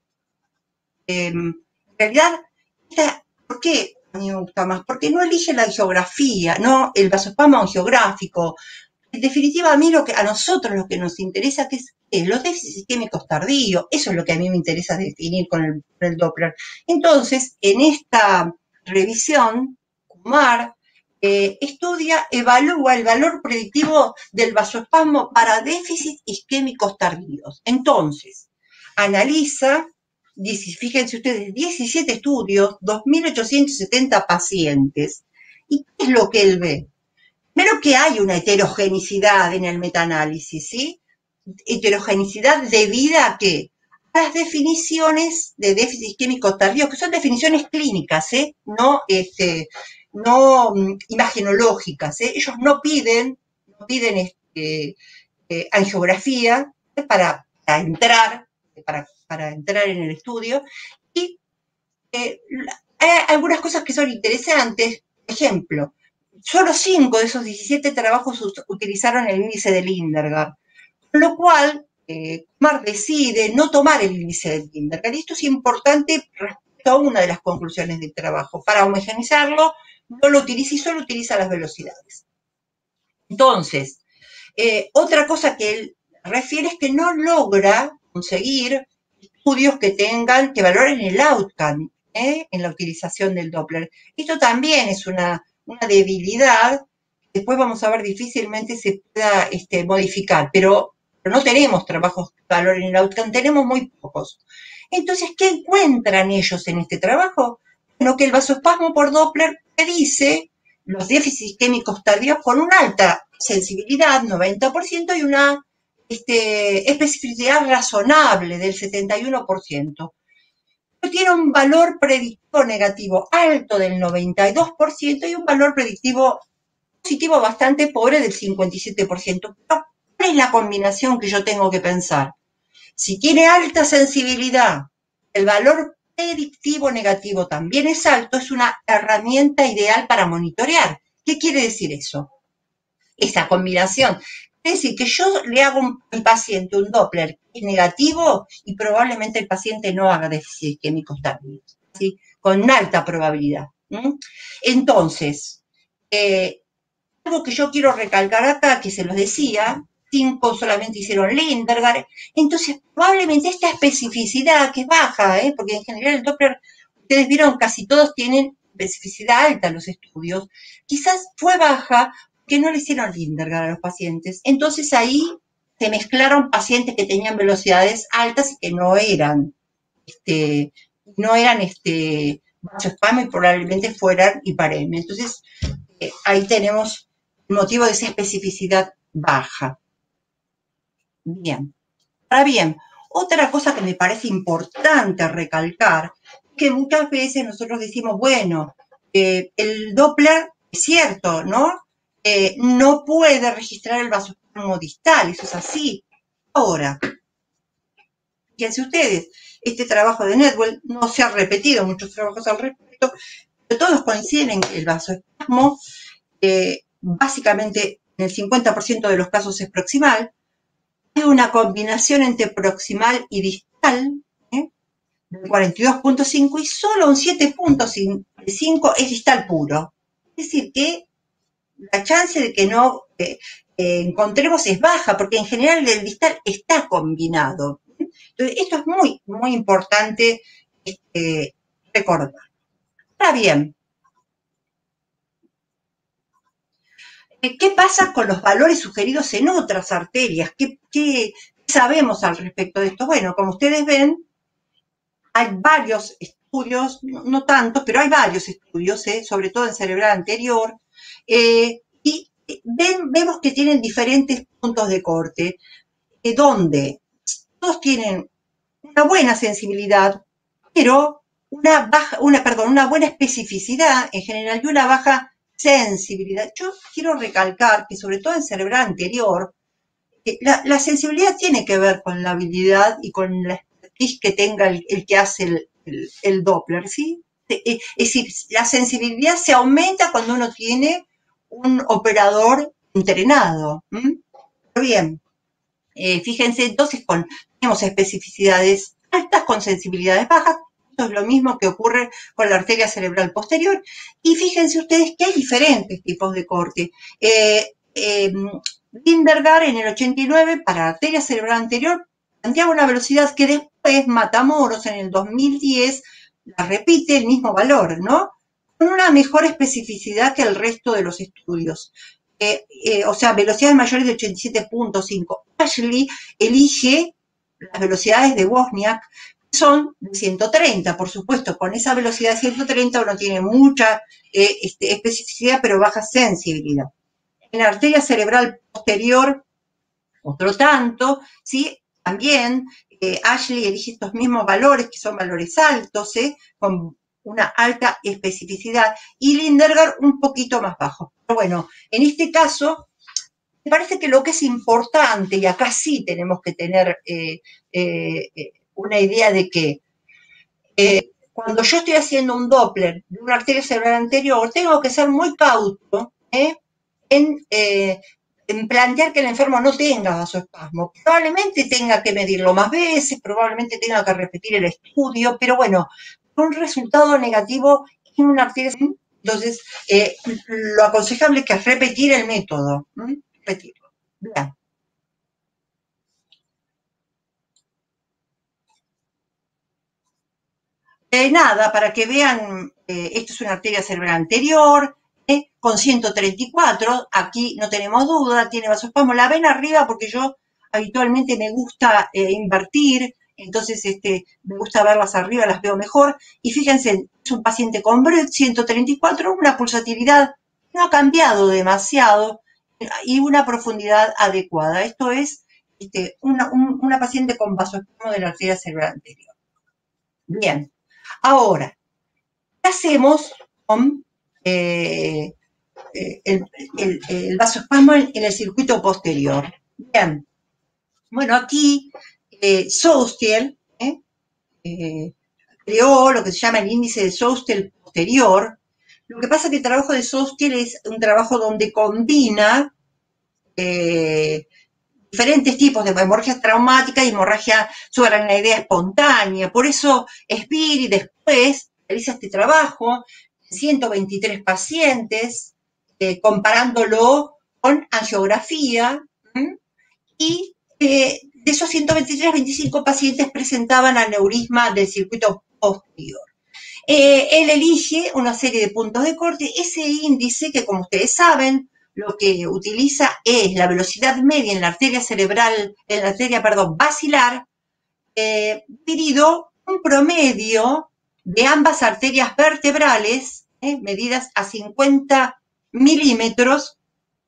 Speaker 2: eh, en realidad, esta, ¿por qué a mí me gusta más? Porque no elige la geografía, no el vasospasmo geográfico. En definitiva, a mí lo que a nosotros lo que nos interesa que es, es los déficits isquémicos tardíos. Eso es lo que a mí me interesa definir con el, con el Doppler. Entonces, en esta revisión, Kumar eh, estudia, evalúa el valor predictivo del vasoespasmo para déficits isquémicos tardíos. Entonces, analiza, fíjense ustedes, diecisiete estudios, dos mil ochocientos setenta pacientes. ¿Y qué es lo que él ve? Primero que hay una heterogeneidad en el metaanálisis, ¿sí? Heterogeneidad debida a qué? A las definiciones de déficit isquémico tardío, que son definiciones clínicas, ¿eh? No, este, no um, imagenológicas, ¿eh? Ellos no piden, no piden este, eh, angiografía ¿eh? para, para entrar, para, para entrar en el estudio, y eh, hay algunas cosas que son interesantes. Por ejemplo, solo cinco de esos diecisiete trabajos utilizaron el índice de Lindergard, con lo cual eh, Kumar decide no tomar el índice de Lindergard. Y esto es importante respecto a una de las conclusiones del trabajo. Para homogeneizarlo, no lo utiliza y solo utiliza las velocidades. Entonces, eh, otra cosa que él refiere es que no logra conseguir estudios que tengan, que valoren el outcome ¿eh? en la utilización del Doppler. Esto también es una una debilidad, después vamos a ver difícilmente se pueda este, modificar, pero, pero no tenemos trabajos que valoren el outcome, tenemos muy pocos. Entonces, ¿qué encuentran ellos en este trabajo? Bueno, que el vasoespasmo por Doppler predice los déficits isquémicos tardíos con una alta sensibilidad, noventa por ciento, y una este, especificidad razonable del setenta y uno por ciento. Tiene un valor predictivo negativo alto del noventa y dos por ciento y un valor predictivo positivo bastante pobre del cincuenta y siete por ciento. Pero, ¿cuál es la combinación que yo tengo que pensar? Si tiene alta sensibilidad, el valor predictivo negativo también es alto, es una herramienta ideal para monitorear. ¿Qué quiere decir eso? Esa combinación. Es decir, que yo le hago al paciente un Doppler negativo y probablemente el paciente no haga déficit isquémicos tardíos, ¿sí? Con alta probabilidad. ¿Mm? Entonces, eh, algo que yo quiero recalcar acá, que se los decía, cinco solamente hicieron Lindergard, entonces probablemente esta especificidad que es baja, ¿eh? Porque en general el Doppler, ustedes vieron, casi todos tienen especificidad alta en los estudios, quizás fue baja que no le hicieron Lindergard a los pacientes. Entonces ahí se mezclaron pacientes que tenían velocidades altas y que no eran, este, no eran este, vasoespasmo y probablemente fueran hiparemia. Entonces eh, ahí tenemos el motivo de esa especificidad baja. Bien. Ahora bien, otra cosa que me parece importante recalcar es que muchas veces nosotros decimos, bueno, eh, el Doppler es cierto, ¿no? Eh, no puede registrar el vasoespasmo distal, eso es así. Ahora, fíjense ustedes, este trabajo de Nedwell no se ha repetido, muchos trabajos al respecto, pero todos coinciden en que el vasoespasmo, eh, básicamente en el cincuenta por ciento de los casos es proximal, hay una combinación entre proximal y distal, ¿eh? del cuarenta y dos punto cinco y solo un siete punto cinco es distal puro. Es decir, que la chance de que no eh, eh, encontremos es baja, porque en general el distal está combinado. Entonces, esto es muy, muy importante este, recordar. Ahora bien, ¿qué pasa con los valores sugeridos en otras arterias? ¿Qué, qué sabemos al respecto de esto? Bueno, como ustedes ven, hay varios estudios, no, no tantos, pero hay varios estudios, ¿eh? sobre todo en cerebral anterior, eh, y ven, vemos que tienen diferentes puntos de corte, eh, donde todos tienen una buena sensibilidad, pero una, baja, una, perdón, una buena especificidad en general y una baja sensibilidad. Yo quiero recalcar que sobre todo en cerebral anterior, la, la sensibilidad tiene que ver con la habilidad y con la expertise que tenga el, el que hace el, el, el Doppler, ¿sí? Es decir, la sensibilidad se aumenta cuando uno tiene un operador entrenado. ¿Mm? Pero bien, eh, fíjense, entonces con, tenemos especificidades altas con sensibilidades bajas. Esto es lo mismo que ocurre con la arteria cerebral posterior. Y fíjense ustedes que hay diferentes tipos de corte. Eh, eh, Lindergaard en el ochenta y nueve para la arteria cerebral anterior planteaba una velocidad que después Matamoros en el dos mil diez la repite el mismo valor, ¿no? Con una mejor especificidad que el resto de los estudios. Eh, eh, o sea, velocidades mayores de ochenta y siete punto cinco. Ashley elige las velocidades de Wozniak, que son de ciento treinta, por supuesto. Con esa velocidad de ciento treinta uno tiene mucha eh, este, especificidad, pero baja sensibilidad. En la arteria cerebral posterior, otro tanto, ¿sí? También eh, Ashley elige estos mismos valores, que son valores altos, ¿eh? Con una alta especificidad, y Lindergaard un poquito más bajo. Pero bueno, en este caso, me parece que lo que es importante, y acá sí tenemos que tener eh, eh, una idea de que eh, cuando yo estoy haciendo un Doppler de una arteria cerebral anterior, tengo que ser muy cauto, ¿eh? en, eh, en plantear que el enfermo no tenga vasoespasmo. Probablemente tenga que medirlo más veces, probablemente tenga que repetir el estudio, pero bueno, un resultado negativo en una arteria. Entonces, eh, lo aconsejable que es repetir el método. ¿Mm? Repetirlo. Bien. Eh, nada, para que vean, eh, esto es una arteria cerebral anterior, eh, con ciento treinta y cuatro, aquí no tenemos duda, tiene vasoespasmo. La ven arriba porque yo habitualmente me gusta eh, invertir, entonces este, me gusta verlas arriba, las veo mejor. Y fíjense, es un paciente con Brett, ciento treinta y cuatro, una pulsatividad no ha cambiado demasiado y una profundidad adecuada. Esto es este, una, un, una paciente con vasoespasmo de la arteria cerebral anterior. Bien. Ahora, ¿qué hacemos con eh, el, el, el vasoespasmo en, en el circuito posterior? Bien, bueno, aquí eh, Soustiel eh, eh, creó lo que se llama el índice de Soustiel posterior. Lo que pasa es que el trabajo de Soustiel es un trabajo donde combina eh, diferentes tipos de hemorragia traumática y hemorragia subaracnoidea espontánea. Por eso Spiri después realiza este trabajo en ciento veintitrés pacientes, eh, comparándolo con angiografía, ¿m? y eh, de esos ciento veintitrés, veinticinco pacientes presentaban aneurisma del circuito posterior. Eh, él elige una serie de puntos de corte. Ese índice, que como ustedes saben, lo que utiliza es la velocidad media en la arteria cerebral, en la arteria, perdón, basilar, eh, dividido un promedio de ambas arterias vertebrales, eh, medidas a cincuenta milímetros,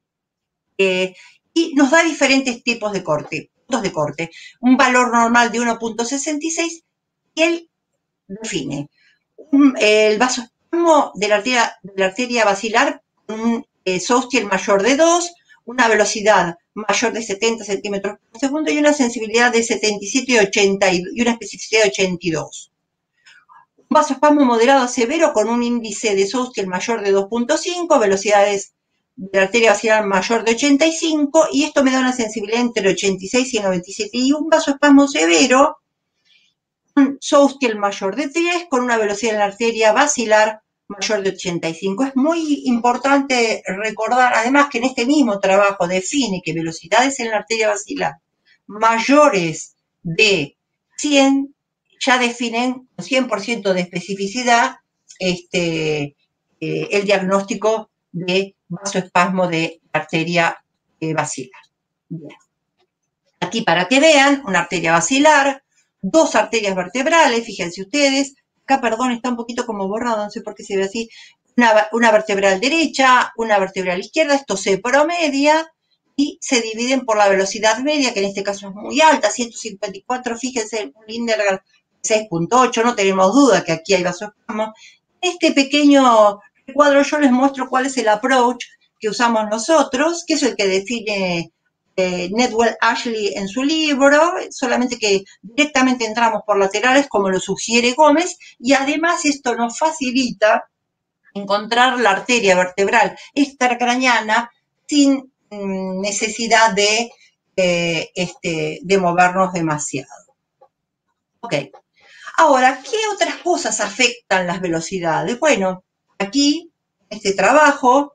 Speaker 2: eh, y nos da diferentes tipos de corte, puntos de corte. Un valor normal de uno punto sesenta y seis, y él define un, el vasoespasmo de la arteria, de la arteria basilar con un eh, Soustiel mayor de dos, una velocidad mayor de setenta centímetros por segundo y una sensibilidad de setenta y siete y, ochenta y, y una especificidad de ochenta y dos. Un vasoespasmo moderado a severo con un índice de Soustiel mayor de dos punto cinco, velocidades de la arteria basilar mayor de ochenta y cinco, y esto me da una sensibilidad entre ochenta y seis y noventa y siete. Y un vasoespasmo severo, un Soustiel mayor de tres, con una velocidad en la arteria basilar mayor de ochenta y cinco. Es muy importante recordar, además, que en este mismo trabajo define que velocidades en la arteria basilar mayores de cien ya definen con cien por ciento de especificidad este, eh, el diagnóstico de vasoespasmo de arteria eh, basilar. Bien. Aquí para que vean, una arteria basilar, dos arterias vertebrales, fíjense ustedes, acá, perdón, está un poquito como borrado, no sé por qué se ve así, una, una vertebral derecha, una vertebral izquierda, esto se promedia y se dividen por la velocidad media, que en este caso es muy alta, ciento cincuenta y cuatro, fíjense, un Lindergaard seis punto ocho, no tenemos duda que aquí hay vasoespasmo. En este pequeño cuadro yo les muestro cuál es el approach que usamos nosotros, que es el que define eh, Nedwell Ashley en su libro, solamente que directamente entramos por laterales como lo sugiere Gómez, y además esto nos facilita encontrar la arteria vertebral extracraneana sin mm, necesidad de, eh, este, de movernos demasiado. Ok. Ahora, ¿qué otras cosas afectan las velocidades? Bueno, aquí, este trabajo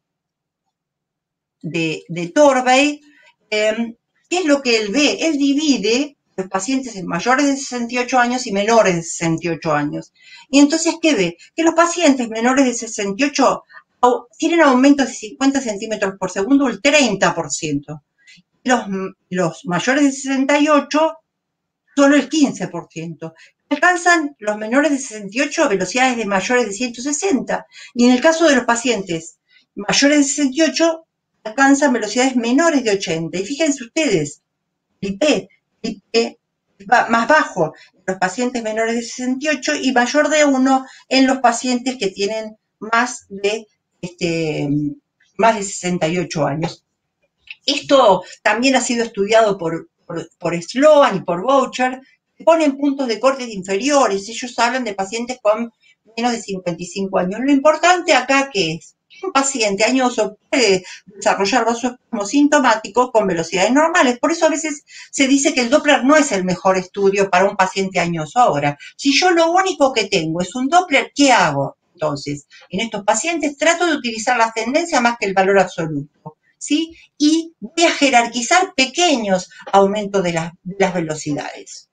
Speaker 2: de, de Torbey, eh, ¿qué es lo que él ve? Él divide los pacientes mayores de sesenta y ocho años y menores de sesenta y ocho años. Y entonces, ¿qué ve? Que los pacientes menores de sesenta y ocho tienen aumentos de cincuenta centímetros por segundo, el treinta por ciento. Los, los mayores de sesenta y ocho, solo el quince por ciento. Alcanzan los menores de sesenta y ocho velocidades de mayores de ciento sesenta. Y en el caso de los pacientes mayores de sesenta y ocho, alcanzan velocidades menores de ochenta. Y fíjense ustedes, el I P, el I P va más bajo en los pacientes menores de sesenta y ocho y mayor de uno en los pacientes que tienen más de, este, más de sesenta y ocho años. Esto también ha sido estudiado por, por, por Sloan y por Boucher, que ponen puntos de corte inferiores. Ellos hablan de pacientes con menos de cincuenta y cinco años. Lo importante acá que es un paciente añoso puede desarrollar vasoespasmo sintomático con velocidades normales. Por eso a veces se dice que el Doppler no es el mejor estudio para un paciente añoso. Ahora, si yo lo único que tengo es un Doppler, ¿qué hago? Entonces, en estos pacientes trato de utilizar la tendencia más que el valor absoluto, ¿sí? Y voy a jerarquizar pequeños aumentos de, la, de las velocidades.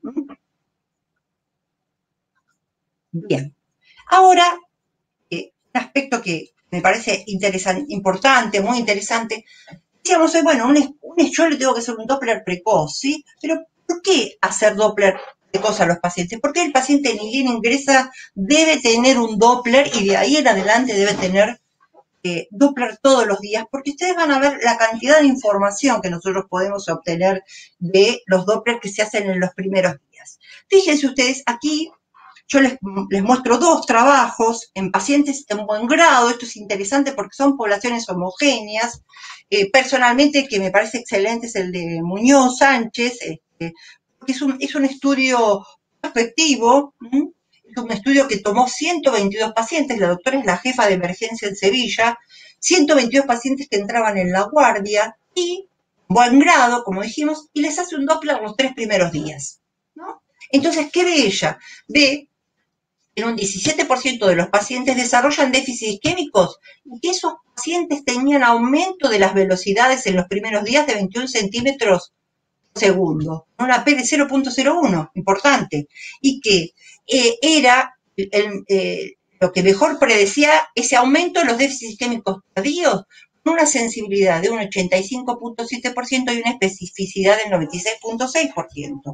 Speaker 2: Bien. Ahora, eh, un aspecto que me parece interesante, importante, muy interesante. Decíamos, bueno, un, un, yo le tengo que hacer un Doppler precoz, ¿sí? Pero ¿por qué hacer Doppler precoz a los pacientes? Porque el paciente ni bien ingresa, debe tener un Doppler y de ahí en adelante debe tener eh, Doppler todos los días, porque ustedes van a ver la cantidad de información que nosotros podemos obtener de los Doppler que se hacen en los primeros días. Fíjense ustedes, aquí yo les, les muestro dos trabajos en pacientes en buen grado. Esto es interesante porque son poblaciones homogéneas. Eh, personalmente, que me parece excelente, es el de Muñoz Sánchez, este, porque es un, es un estudio prospectivo, ¿m? Es un estudio que tomó ciento veintidós pacientes, la doctora es la jefa de emergencia en Sevilla, ciento veintidós pacientes que entraban en la guardia y buen grado, como dijimos, y les hace un Doppler los tres primeros días, ¿no? Entonces, ¿qué ve ella? Ve en un diecisiete por ciento de los pacientes desarrollan déficits isquémicos y que esos pacientes tenían aumento de las velocidades en los primeros días de veintiún centímetros por segundo, una P de cero punto cero uno, importante, y que eh, era el, eh, lo que mejor predecía ese aumento de los déficits isquémicos tardíos, con una sensibilidad de un ochenta y cinco punto siete por ciento y una especificidad del noventa y seis punto seis por ciento.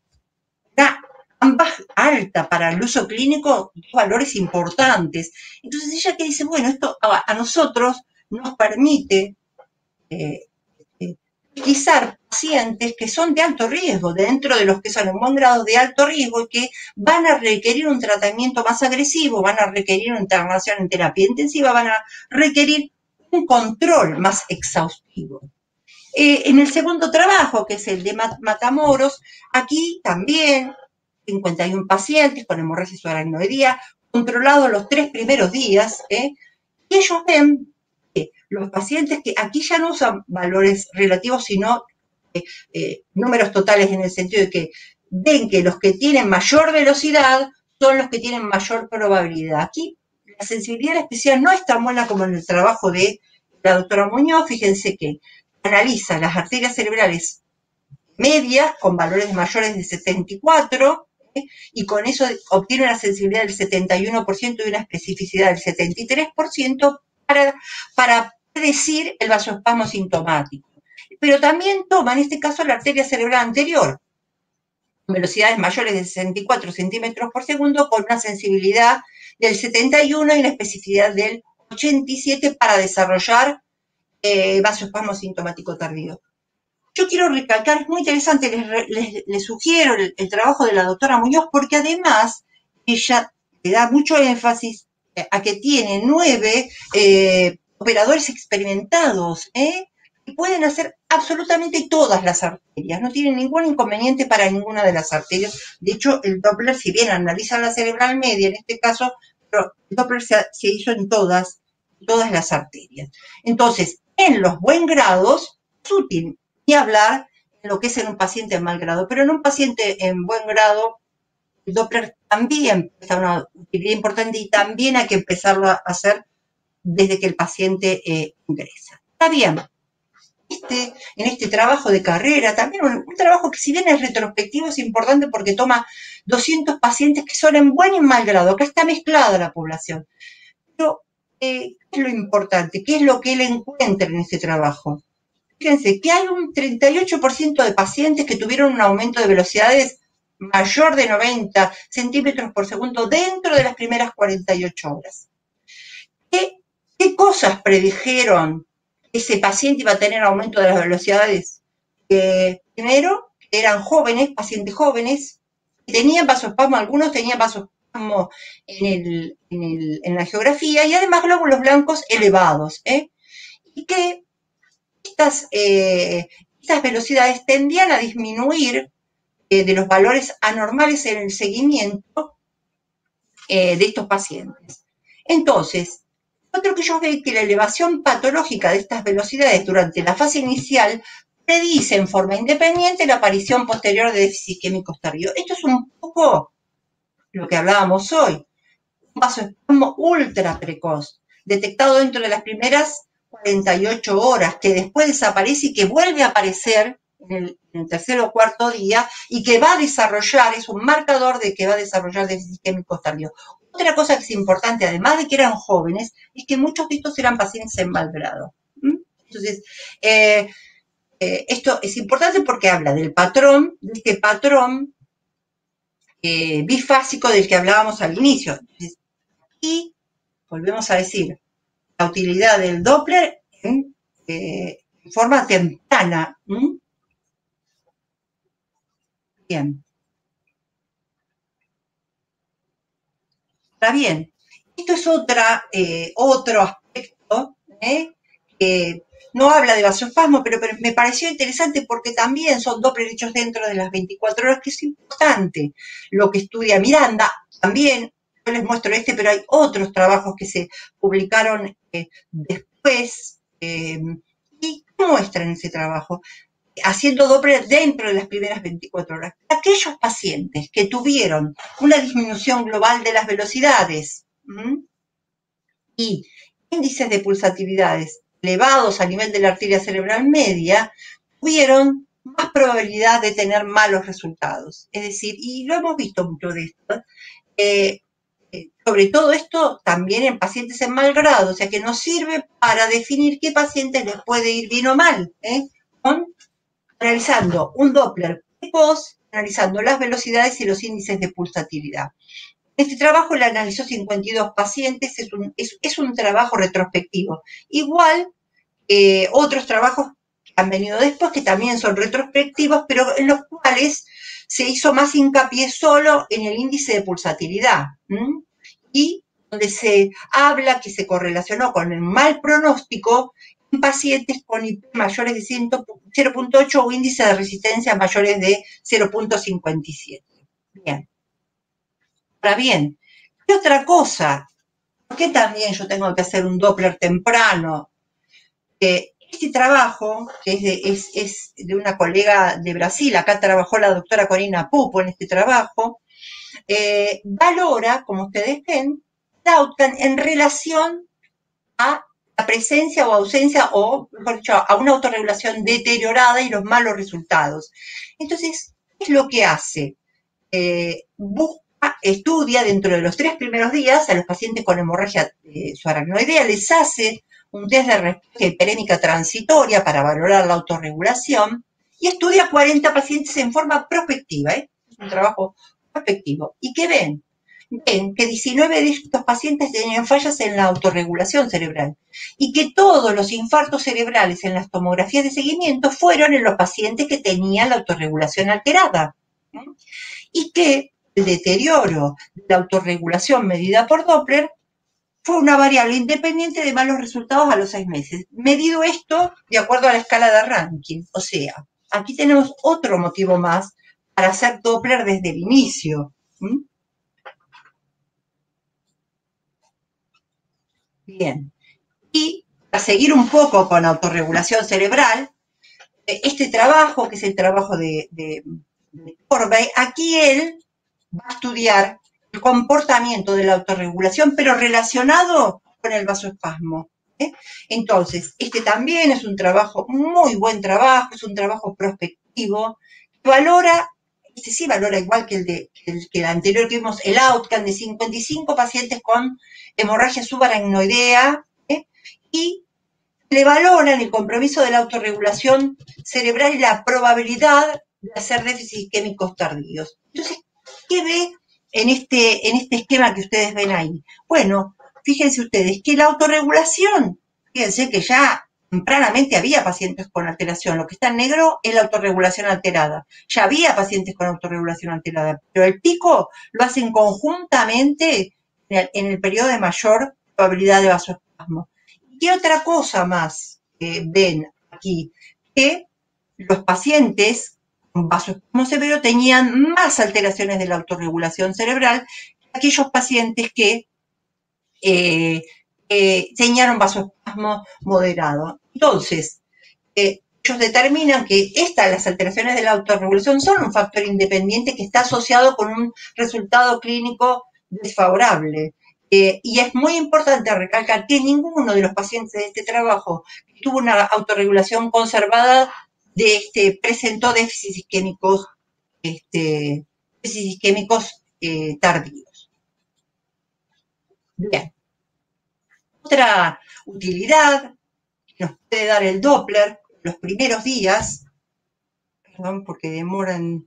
Speaker 2: Era ambas alta para el uso clínico, dos valores importantes. Entonces ella que dice, bueno, esto a, a nosotros nos permite eh, eh, pesquisar pacientes que son de alto riesgo, dentro de los que son en buen grado de alto riesgo y que van a requerir un tratamiento más agresivo, van a requerir una internación en terapia intensiva, van a requerir un control más exhaustivo. Eh, en el segundo trabajo, que es el de Matamoros, aquí también cincuenta y uno pacientes con hemorragia subaracnoidea, controlados los tres primeros días, ¿eh? Y ellos ven que los pacientes que aquí ya no usan valores relativos, sino eh, eh, números totales, en el sentido de que ven que los que tienen mayor velocidad son los que tienen mayor probabilidad. Aquí la sensibilidad especial no es tan buena como en el trabajo de la doctora Muñoz. Fíjense que analiza las arterias cerebrales medias con valores mayores de setenta y cuatro, ¿eh? Y con eso obtiene una sensibilidad del setenta y uno por ciento y una especificidad del setenta y tres por ciento para, para predecir el vasoespasmo sintomático. Pero también toma, en este caso, la arteria cerebral anterior, con velocidades mayores de sesenta y cuatro centímetros por segundo, con una sensibilidad del setenta y uno y una especificidad del ochenta y siete para desarrollar eh, vasoespasmo sintomático tardío. yo quiero recalcar, es muy interesante, les, les, les sugiero el, el trabajo de la doctora Muñoz, porque además ella le da mucho énfasis a que tiene nueve eh, operadores experimentados, ¿eh? que pueden hacer absolutamente todas las arterias, no tienen ningún inconveniente para ninguna de las arterias. De hecho, el Doppler, si bien analiza la cerebral media, en este caso, pero el Doppler se, se hizo en todas, todas las arterias. Entonces, en los buen grados, es útil, ni hablar en lo que es en un paciente en mal grado, pero en un paciente en buen grado, el Doppler también es una utilidad importante y también hay que empezarlo a hacer desde que el paciente eh, ingresa. Está bien. Este, en este trabajo de carrera, también un, un trabajo que si bien es retrospectivo es importante porque toma doscientos pacientes que son en buen y en mal grado, acá está mezclada la población. Pero, eh, ¿qué es lo importante? ¿Qué es lo que él encuentra en este trabajo? Fíjense que hay un treinta y ocho por ciento de pacientes que tuvieron un aumento de velocidades mayor de noventa centímetros por segundo dentro de las primeras cuarenta y ocho horas. ¿Qué, qué cosas predijeron que ese paciente iba a tener aumento de las velocidades? Eh, primero, eran jóvenes, pacientes jóvenes, que tenían vasospasmo, algunos tenían vasospasmo en, el, en, el, en la geografía y además glóbulos blancos elevados, ¿eh? Y que estas, eh, estas velocidades tendían a disminuir eh, de los valores anormales en el seguimiento eh, de estos pacientes. Entonces, otro que yo veo que la elevación patológica de estas velocidades durante la fase inicial predice en forma independiente la aparición posterior de déficit químicos tardío. Esto es un poco lo que hablábamos hoy. Un vasoespasmo ultra precoz, detectado dentro de las primeras cuarenta y ocho horas, que después desaparece y que vuelve a aparecer en el, en el tercer o cuarto día y que va a desarrollar, es un marcador de que va a desarrollar déficit químicos tardío. Otra cosa que es importante, además de que eran jóvenes, es que muchos de estos eran pacientes en mal grado. ¿Mm? Entonces, eh, eh, esto es importante porque habla del patrón, de este patrón eh, bifásico del que hablábamos al inicio. Entonces, y volvemos a decir, la utilidad del Doppler en, eh, en forma temprana. ¿Mm? Bien. Está bien. Esto es otra, eh, otro aspecto ¿eh? que no habla de vasospasmo, pero, pero me pareció interesante porque también son Doppler hechos dentro de las veinticuatro horas, que es importante. Lo que estudia Miranda, también, yo les muestro este, pero hay otros trabajos que se publicaron eh, después eh, y muestran ese trabajo, haciendo Doppler dentro de las primeras veinticuatro horas. Aquellos pacientes que tuvieron una disminución global de las velocidades ¿m? y índices de pulsatividades elevados a nivel de la arteria cerebral media, tuvieron más probabilidad de tener malos resultados. Es decir, y lo hemos visto mucho de esto, eh, eh, sobre todo esto también en pacientes en mal grado, o sea que nos sirve para definir qué pacientes les puede ir bien o mal, ¿eh? Con analizando un Doppler precoz, analizando las velocidades y los índices de pulsatividad. Este trabajo le analizó cincuenta y dos pacientes, es un, es, es un trabajo retrospectivo. Igual que eh, otros trabajos que han venido después, que también son retrospectivos, pero en los cuales se hizo más hincapié solo en el índice de pulsatividad. ¿m? Y donde se habla que se correlacionó con el mal pronóstico en pacientes con I P mayores de cero punto ocho o índice de resistencia mayores de cero punto cincuenta y siete. Bien. Ahora bien, ¿qué otra cosa? ¿Por qué también yo tengo que hacer un Doppler temprano? Eh, este trabajo, que es de, es, es de una colega de Brasil, acá trabajó la doctora Corina Pupo en este trabajo, eh, valora, como ustedes ven, el outcome en relación a la presencia o ausencia, o mejor dicho, a una autorregulación deteriorada y los malos resultados. Entonces, ¿qué es lo que hace? Eh, busca, estudia dentro de los tres primeros días a los pacientes con hemorragia eh, subaracnoidea, les hace un test de respuesta hiperémica transitoria para valorar la autorregulación y estudia cuarenta pacientes en forma prospectiva, ¿eh? Es un trabajo prospectivo. ¿Y qué ven? ven que diecinueve de estos pacientes tenían fallas en la autorregulación cerebral y que todos los infartos cerebrales en las tomografías de seguimiento fueron en los pacientes que tenían la autorregulación alterada y que el deterioro de la autorregulación medida por Doppler fue una variable independiente de malos resultados a los seis meses. Medido esto de acuerdo a la escala de ranking. O sea, aquí tenemos otro motivo más para hacer Doppler desde el inicio. ¿Mm? Bien. Y para seguir un poco con autorregulación cerebral, este trabajo, que es el trabajo de, de, de Corbey, aquí él va a estudiar el comportamiento de la autorregulación, pero relacionado con el vasoespasmo. ¿eh? Entonces, este también es un trabajo, muy buen trabajo, es un trabajo prospectivo, que valora, este sí valora igual que el, de, que el, que el anterior que vimos, el outcome de cincuenta y cinco pacientes con hemorragia subaracnoidea, ¿eh? y le valoran el compromiso de la autorregulación cerebral y la probabilidad de hacer déficits isquémicos tardíos. Entonces, ¿qué ve en este, en este esquema que ustedes ven ahí? Bueno, fíjense ustedes que la autorregulación, fíjense que ya tempranamente había pacientes con alteración, lo que está en negro es la autorregulación alterada, ya había pacientes con autorregulación alterada, pero el pico lo hacen conjuntamente en el, en el periodo de mayor probabilidad de vasoespasmo. ¿Qué otra cosa más eh, ven aquí? Que los pacientes con vasoespasmo severo tenían más alteraciones de la autorregulación cerebral que aquellos pacientes que eh, eh, tenían un vasoespasmo moderado. Entonces, eh, ellos determinan que estas, las alteraciones de la autorregulación, son un factor independiente que está asociado con un resultado clínico desfavorable. Eh, y es muy importante recalcar que ninguno de los pacientes de este trabajo que tuvo una autorregulación conservada de este, presentó déficits isquémicos, este, déficits isquémicos eh, tardíos. Bien. Otra utilidad que nos puede dar el Doppler los primeros días, perdón porque demoran,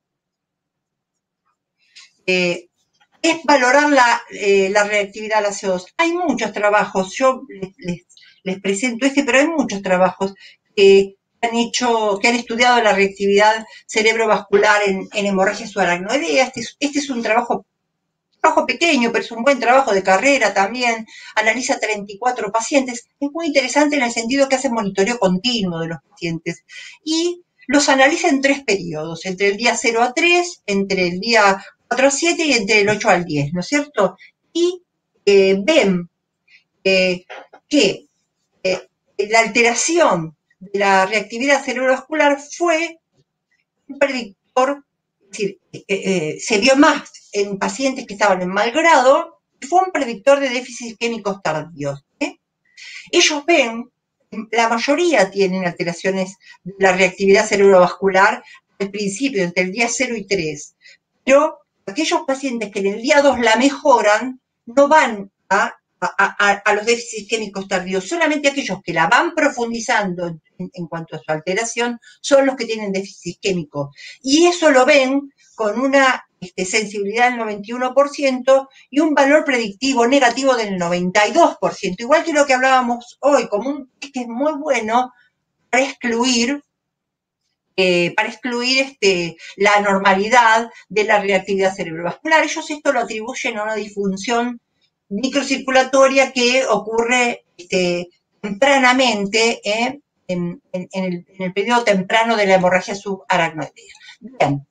Speaker 2: eh, es valorar la, eh, la reactividad a la C O dos. Hay muchos trabajos, yo les, les, les presento este, pero hay muchos trabajos que han hecho, que han estudiado la reactividad cerebrovascular en, en hemorragia subaracnoidea. Este es, este es un trabajo, trabajo pequeño, pero es un buen trabajo de carrera también. Analiza treinta y cuatro pacientes. Es muy interesante en el sentido que hace monitoreo continuo de los pacientes. Y los analiza en tres periodos, entre el día cero a tres, entre el día cuatro a siete y entre el ocho al diez, ¿no es cierto? Y eh, ven eh, que eh, la alteración de la reactividad cerebrovascular fue un predictor, es decir, eh, eh, se vio más en pacientes que estaban en mal grado, fue un predictor de déficits isquémicos tardíos. ¿eh? Ellos ven, la mayoría tienen alteraciones de la reactividad cerebrovascular al principio, entre el día cero y tres, pero aquellos pacientes que en el día dos la mejoran no van a, a, a, a los déficits isquémicos tardíos, solamente aquellos que la van profundizando en, en cuanto a su alteración son los que tienen déficit isquémico. Y eso lo ven con una este, sensibilidad del noventa y uno por ciento y un valor predictivo negativo del noventa y dos por ciento, igual que lo que hablábamos hoy, como un que es muy bueno para excluir Eh, para excluir este, la normalidad de la reactividad cerebrovascular. Ellos esto lo atribuyen a una disfunción microcirculatoria que ocurre este, tempranamente eh, en, en, en, el, en el periodo temprano de la hemorragia subaracnoidea. Bien,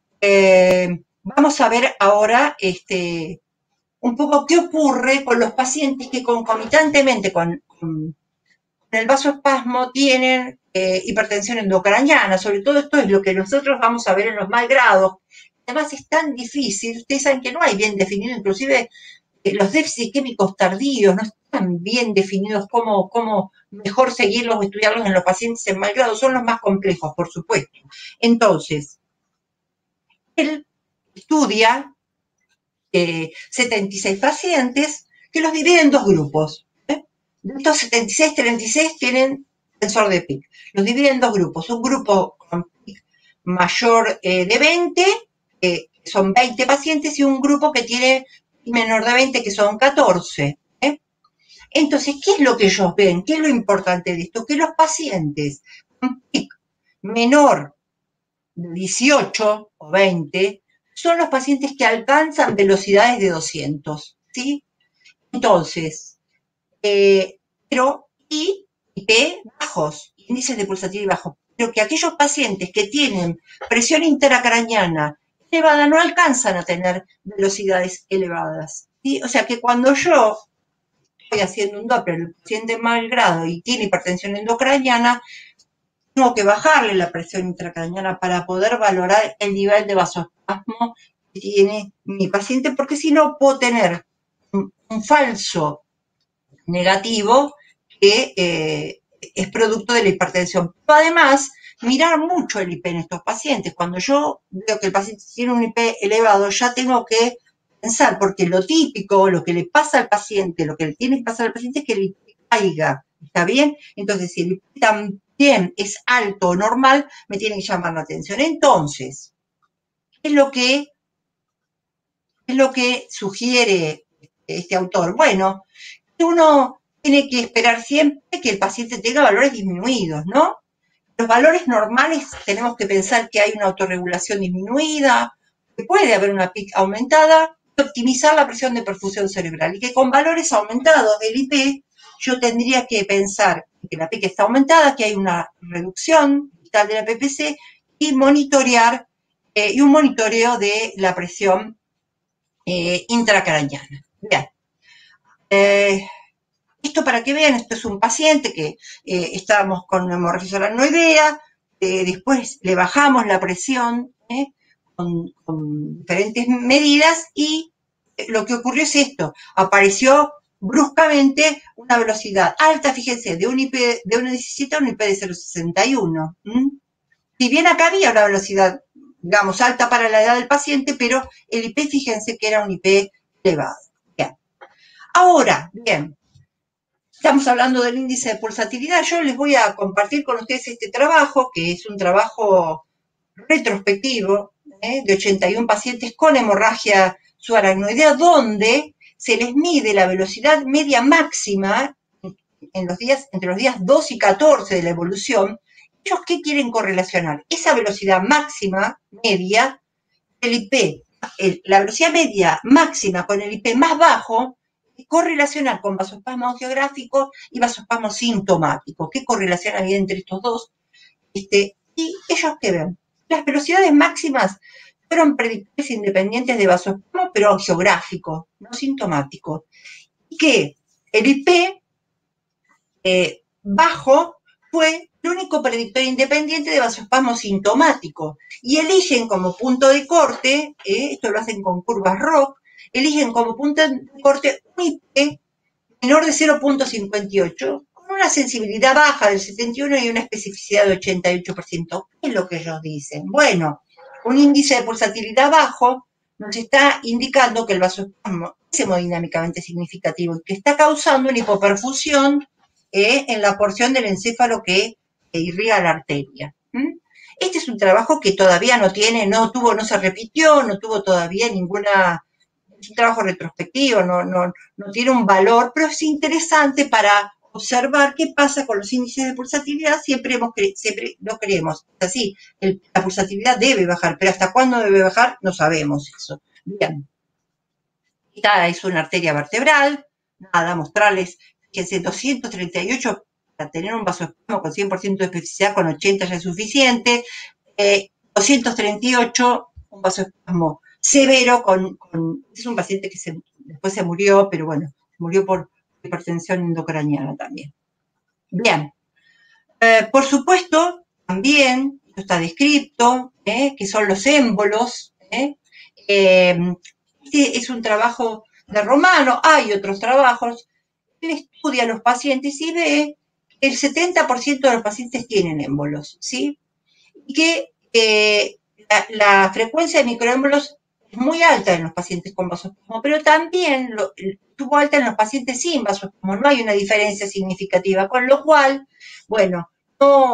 Speaker 2: eh, vamos a ver ahora este, un poco qué ocurre con los pacientes que concomitantemente con, con el vasoespasmo tienen eh, hipertensión endocraniana. Sobre todo esto es lo que nosotros vamos a ver en los mal grados. Además es tan difícil, ustedes saben que no hay bien definido, inclusive eh, los déficits isquémicos tardíos no están bien definidos cómo, cómo mejor seguirlos o estudiarlos en los pacientes en mal grado, son los más complejos, por supuesto. Entonces, él estudia eh, setenta y seis pacientes que los divide en dos grupos. De estos setenta y seis, treinta y seis tienen tensor de Pick. Los dividen en dos grupos. Un grupo con Pick mayor eh, de veinte, eh, son veinte pacientes, y un grupo que tiene y menor de veinte, que son catorce. ¿eh? Entonces, ¿qué es lo que ellos ven? ¿Qué es lo importante de esto? Que los pacientes con pic menor de dieciocho o veinte son los pacientes que alcanzan velocidades de doscientos, ¿sí? Entonces, eh, pero y I P bajos, índices de pulsatilidad bajos, pero que aquellos pacientes que tienen presión intracraneana elevada no alcanzan a tener velocidades elevadas, ¿sí? O sea que cuando yo estoy haciendo un Doppler, el paciente mal grado y tiene hipertensión endocraniana, tengo que bajarle la presión intracraneana para poder valorar el nivel de vasoespasmo que tiene mi paciente, porque si no puedo tener un, un falso negativo que eh, es producto de la hipertensión. Pero además, mirar mucho el I P en estos pacientes. Cuando yo veo que el paciente tiene un I P elevado, ya tengo que pensar, porque lo típico, lo que le pasa al paciente, lo que le tiene que pasar al paciente es que el I P caiga, ¿está bien? Entonces, si el I P también es alto o normal, me tiene que llamar la atención. Entonces, ¿qué es lo que, qué es lo que sugiere este autor? Bueno, uno tiene que esperar siempre que el paciente tenga valores disminuidos, ¿no? Los valores normales tenemos que pensar que hay una autorregulación disminuida, que puede haber una P I C aumentada, y optimizar la presión de perfusión cerebral. Y que con valores aumentados del I P, yo tendría que pensar que la P I C está aumentada, que hay una reducción vital de la P P C y monitorear, eh, y un monitoreo de la presión eh, intracraneana. Bien. Eh, esto para que vean, esto es un paciente que eh, estábamos con hemorragia solanoidea, eh, después le bajamos la presión eh, con, con diferentes medidas y lo que ocurrió es esto, apareció bruscamente una velocidad alta, fíjense, de un I P de uno coma diecisiete a un I P de cero coma sesenta y uno. ¿Mm? Si bien acá había una velocidad, digamos, alta para la edad del paciente, pero el I P, fíjense que era un I P elevado. Bien. Ahora, bien, estamos hablando del índice de pulsatilidad. Yo les voy a compartir con ustedes este trabajo, que es un trabajo retrospectivo, ¿eh? de ochenta y uno pacientes con hemorragia subaracnoidea, donde se les mide la velocidad media máxima en los días, entre los días dos y catorce de la evolución. ¿Ellos qué quieren correlacionar? Esa velocidad máxima media, el I P, el, la velocidad media máxima con el I P más bajo, correlacionar con vasoespasmo angiográfico y vasoespasmo sintomático. ¿Qué correlación había entre estos dos? Este, y ellos qué ven. Las velocidades máximas fueron predictores independientes de vasoespasmo, pero angiográfico, no sintomático. Y que el I P eh, bajo fue el único predictor independiente de vasoespasmo sintomático. Y eligen como punto de corte, eh, esto lo hacen con curvas R O C, eligen como punto de corte un I P menor de cero punto cincuenta y ocho, con una sensibilidad baja del setenta y uno y una especificidad de ochenta y ocho por ciento. ¿Qué es lo que ellos dicen? Bueno, un índice de pulsatilidad bajo nos está indicando que el vasoespasmo es hemodinámicamente significativo y que está causando una hipoperfusión eh, en la porción del encéfalo que, que irriga la arteria. ¿Mm? Este es un trabajo que todavía no tiene, no tuvo, no se repitió, no tuvo todavía ninguna... Es un trabajo retrospectivo, no, no, no tiene un valor, pero es interesante para observar qué pasa con los índices de pulsatilidad. Siempre, hemos cre siempre lo creemos. Es así, el, la pulsatilidad debe bajar, pero hasta cuándo debe bajar no sabemos eso. Bien. Esta es una arteria vertebral. Nada, mostrarles que es doscientos treinta y ocho para tener un vasoespasmo con cien por ciento de especificidad, con ochenta ya es suficiente. Eh, doscientos treinta y ocho, un vasoespasmo severo, con, con, es un paciente que se, después se murió, pero bueno, se murió por hipertensión endocraniana también. Bien, eh, por supuesto, también, esto está descrito, eh, que son los émbolos, eh, eh, este es un trabajo de Romano, hay otros trabajos, él estudia a los pacientes y ve que el setenta por ciento de los pacientes tienen émbolos, ¿sí? Y que eh, la, la frecuencia de microémbolos es muy alta en los pacientes con vasoespasmo, pero también lo, estuvo alta en los pacientes sin vasoespasmo, no hay una diferencia significativa, con lo cual, bueno, no,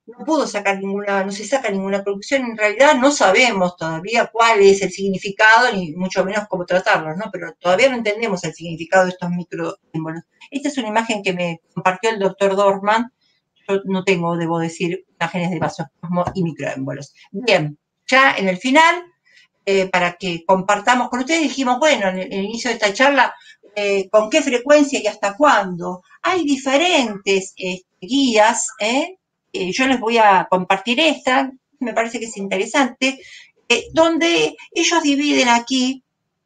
Speaker 2: no pudo sacar ninguna, no se saca ninguna conclusión, en realidad no sabemos todavía cuál es el significado, ni mucho menos cómo tratarlos, ¿no? Pero todavía no entendemos el significado de estos microémbolos. Esta es una imagen que me compartió el doctor Dorfman. Yo no tengo, debo decir, imágenes de vasoespasmo y microémbolos. Bien, ya en el final, eh, para que compartamos con ustedes, dijimos, bueno, en el, en el inicio de esta charla, eh, con qué frecuencia y hasta cuándo. Hay diferentes eh, guías, ¿eh? Eh, yo les voy a compartir esta, me parece que es interesante, eh, donde ellos dividen aquí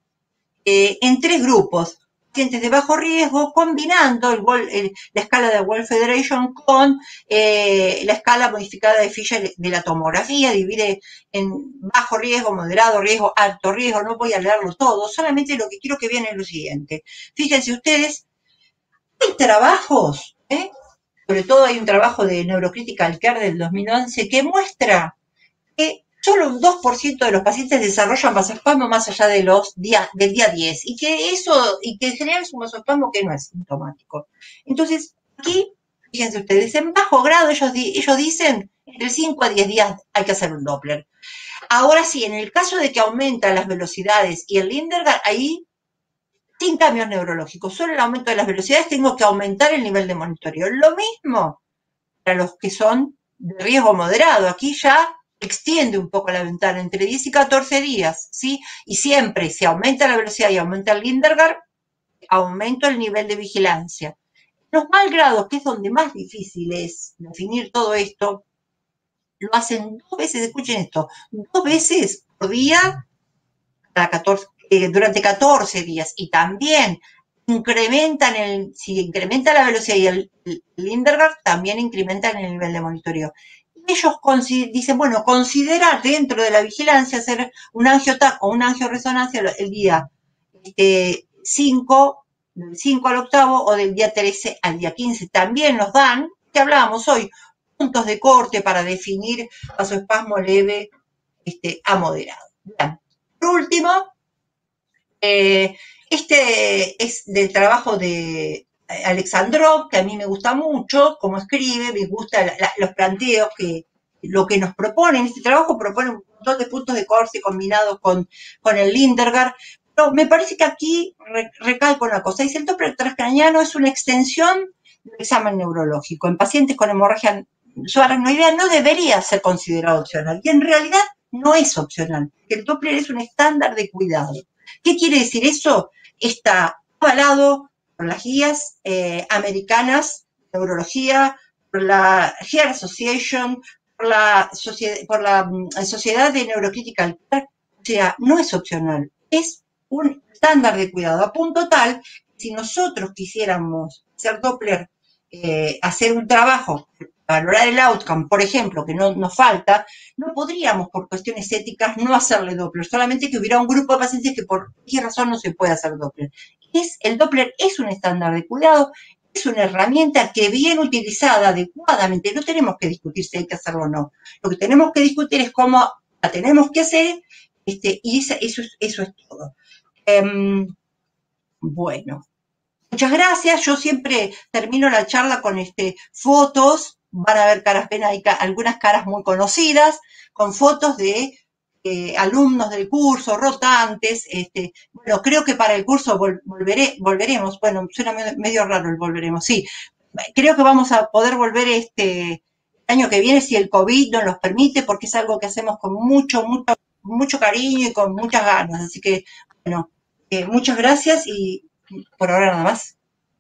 Speaker 2: eh, en tres grupos, pacientes de bajo riesgo, combinando el, el, la escala de World Federation con eh, la escala modificada de Fisher de la tomografía, divide en bajo riesgo, moderado riesgo, alto riesgo, no voy a leerlo todo, solamente lo que quiero que vean es lo siguiente. Fíjense ustedes, hay trabajos, ¿eh? Sobre todo hay un trabajo de Neurocritical Care del dos mil once que muestra que solo un dos por ciento de los pacientes desarrollan vasoespasmo más allá de los día, del día diez y que eso, y que en general es un vasoespasmo que no es sintomático. Entonces, aquí, fíjense ustedes, en bajo grado ellos, ellos dicen entre cinco a diez días hay que hacer un Doppler. Ahora sí, en el caso de que aumentan las velocidades y el Lindergard, ahí sin cambios neurológicos, solo el aumento de las velocidades tengo que aumentar el nivel de monitoreo. Lo mismo para los que son de riesgo moderado. Aquí ya extiende un poco la ventana, entre diez y catorce días, ¿sí? Y siempre, si aumenta la velocidad y aumenta el Lindergard, aumento el nivel de vigilancia. Los mal grados, que es donde más difícil es definir todo esto, lo hacen dos veces, escuchen esto, dos veces por día cada catorce, eh, durante catorce días, y también incrementan el, si incrementa la velocidad y el, el Lindergard, también incrementan el nivel de monitoreo. Ellos dicen, bueno, considera dentro de la vigilancia hacer un angiotac o una angioresonancia el día este, cinco, del cinco al octavo o del día trece al día quince. También nos dan, que hablábamos hoy, puntos de corte para definir vasoespasmo leve este, a moderado. Bien. Por último, eh, este es del trabajo de Alexandrov, que a mí me gusta mucho, cómo escribe, me gustan los planteos que lo que nos propone en este trabajo, propone un montón de puntos de corte combinados con, con el Lindergard, pero me parece que aquí recalco una cosa, dice el Doppler transcraniano es una extensión del examen neurológico. En pacientes con hemorragia subaracnoidea no debería ser considerado opcional, y en realidad no es opcional, porque el Doppler es un estándar de cuidado. ¿Qué quiere decir eso? Está avalado por las guías eh, americanas de neurología, por la Hair Association, por la, sociedad, por la um, Sociedad de Neurocritical Care. O sea, no es opcional, es un estándar de cuidado, a punto tal que si nosotros quisiéramos hacer Doppler, eh, hacer un trabajo, valorar el outcome, por ejemplo, que no nos falta, no podríamos por cuestiones éticas no hacerle Doppler, solamente que hubiera un grupo de pacientes que por qué razón no se puede hacer Doppler. Es, el Doppler es un estándar de cuidado, es una herramienta que bien utilizada adecuadamente, no tenemos que discutir si hay que hacerlo o no, lo que tenemos que discutir es cómo la tenemos que hacer, este, y eso, eso, eso es todo. Um, bueno, muchas gracias, yo siempre termino la charla con este, fotos, van a ver caras, ven ahí algunas caras muy conocidas, con fotos de eh, alumnos del curso, rotantes, este, bueno, creo que para el curso vol volveré, volveremos, bueno, suena medio, medio raro el volveremos, sí, creo que vamos a poder volver este año que viene si el COVID nos los permite, porque es algo que hacemos con mucho, mucho, mucho cariño y con muchas ganas, así que, bueno, eh, muchas gracias y por ahora nada más.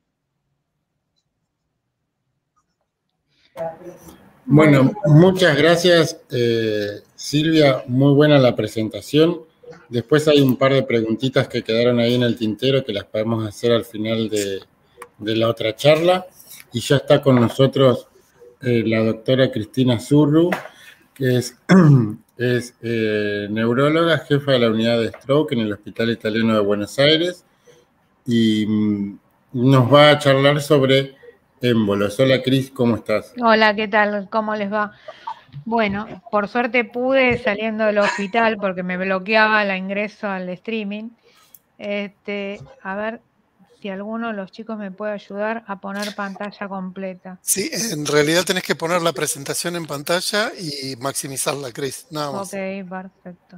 Speaker 1: Bueno, muchas gracias, eh, Silvia. Muy buena la presentación. Después hay un par de preguntitas que quedaron ahí en el tintero que las podemos hacer al final de, de la otra charla. Y ya está con nosotros eh, la doctora Cristina Zurru, que es, es eh, neuróloga, jefa de la unidad de stroke en el Hospital Italiano de Buenos Aires. Y mm, nos va a charlar sobre émbolos. Hola, Cris, ¿cómo estás?
Speaker 4: Hola, ¿qué tal? ¿Cómo les va? Bueno, por suerte pude saliendo del hospital porque me bloqueaba el ingreso al streaming. Este, a ver si alguno de los chicos me puede ayudar a poner pantalla completa.
Speaker 3: Sí, en realidad tenés que poner la presentación en pantalla y maximizarla, Cris, nada más.
Speaker 4: Ok, perfecto.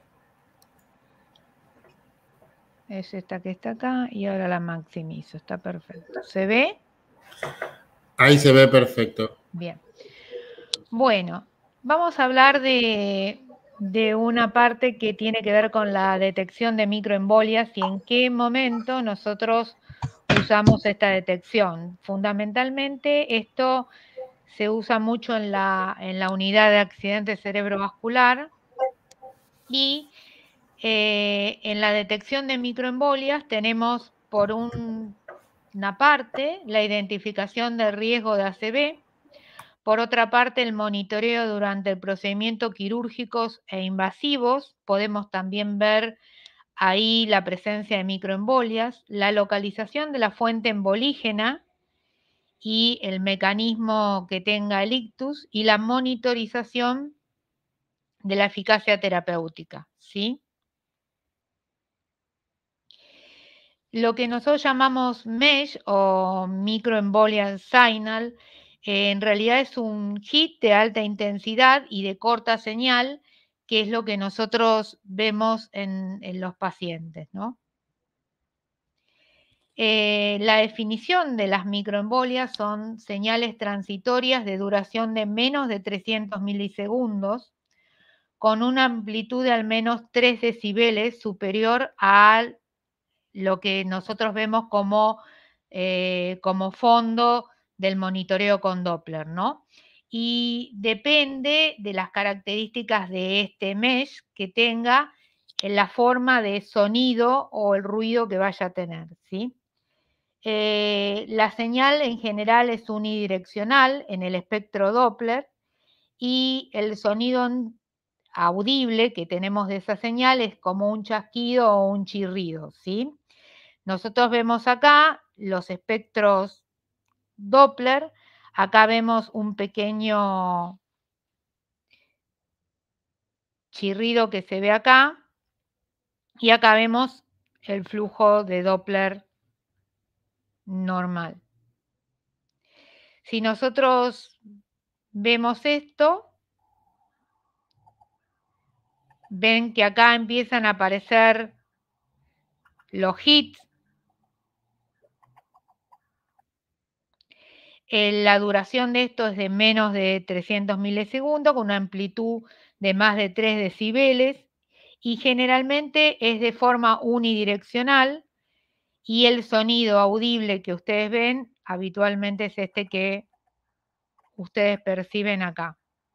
Speaker 4: Es esta que está acá y ahora la maximizo, está perfecto. ¿Se ve?
Speaker 1: Ahí se ve perfecto.
Speaker 4: Bien. Bueno, vamos a hablar de, de una parte que tiene que ver con la detección de microembolias y en qué momento nosotros usamos esta detección. Fundamentalmente esto se usa mucho en la, en la unidad de accidente cerebrovascular y eh, en la detección de microembolias tenemos por un, una parte la identificación del riesgo de A C V, por otra parte el monitoreo durante el procedimiento quirúrgicos e invasivos, podemos también ver ahí la presencia de microembolias, la localización de la fuente embolígena y el mecanismo que tenga el ictus y la monitorización de la eficacia terapéutica, ¿sí? Lo que nosotros llamamos mesh o microembolia signal, eh, en realidad es un hit de alta intensidad y de corta señal, que es lo que nosotros vemos en, en los pacientes, ¿no? Eh, la definición de las microembolias son señales transitorias de duración de menos de trescientos milisegundos, con una amplitud de al menos tres decibeles superior a lo que nosotros vemos como, eh, como fondo del monitoreo con Doppler, ¿no? Y depende de las características de este mesh que tenga en la forma de sonido o el ruido que vaya a tener, ¿sí? Eh, la señal en general es unidireccional en el espectro Doppler y el sonido audible que tenemos de esa señal es como un chasquido o un chirrido, ¿sí? Nosotros vemos acá los espectros Doppler, acá vemos un pequeño chirrido que se ve acá y acá vemos el flujo de Doppler normal. Si nosotros vemos esto, ven que acá empiezan a aparecer los hits. La duración de esto es de menos de trescientos milisegundos, con una amplitud de más de tres decibeles, y generalmente es de forma unidireccional, y el sonido audible que ustedes ven habitualmente es este que ustedes perciben acá.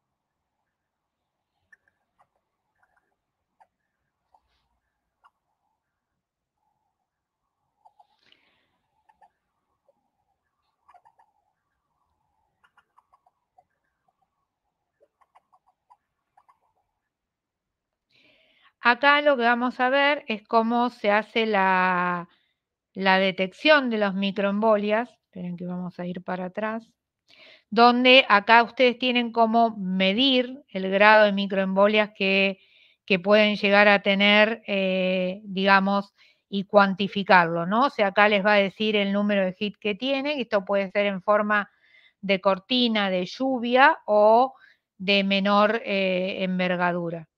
Speaker 4: Acá lo que vamos a ver es cómo se hace la, la detección de los microembolias. Esperen que vamos a ir para atrás. Donde acá ustedes tienen cómo medir el grado de microembolias que, que pueden llegar a tener, eh, digamos, y cuantificarlo, ¿no? O sea, acá les va a decir el número de hits que tiene, y esto puede ser en forma de cortina, de lluvia o de menor eh, envergadura.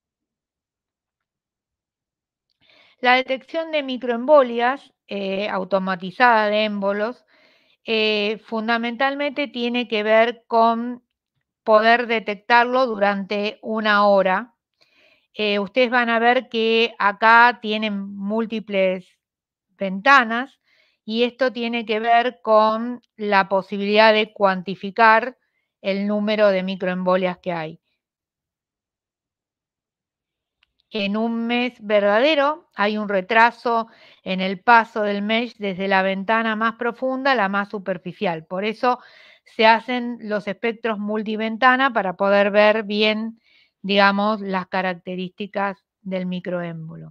Speaker 4: La detección de microembolias eh, automatizada de émbolos eh, fundamentalmente tiene que ver con poder detectarlo durante una hora. Eh, ustedes van a ver que acá tienen múltiples ventanas y esto tiene que ver con la posibilidad de cuantificar el número de microembolias que hay. En un mes verdadero hay un retraso en el paso del mesh desde la ventana más profunda a la más superficial. Por eso se hacen los espectros multiventana para poder ver bien, digamos, las características del microémbolo.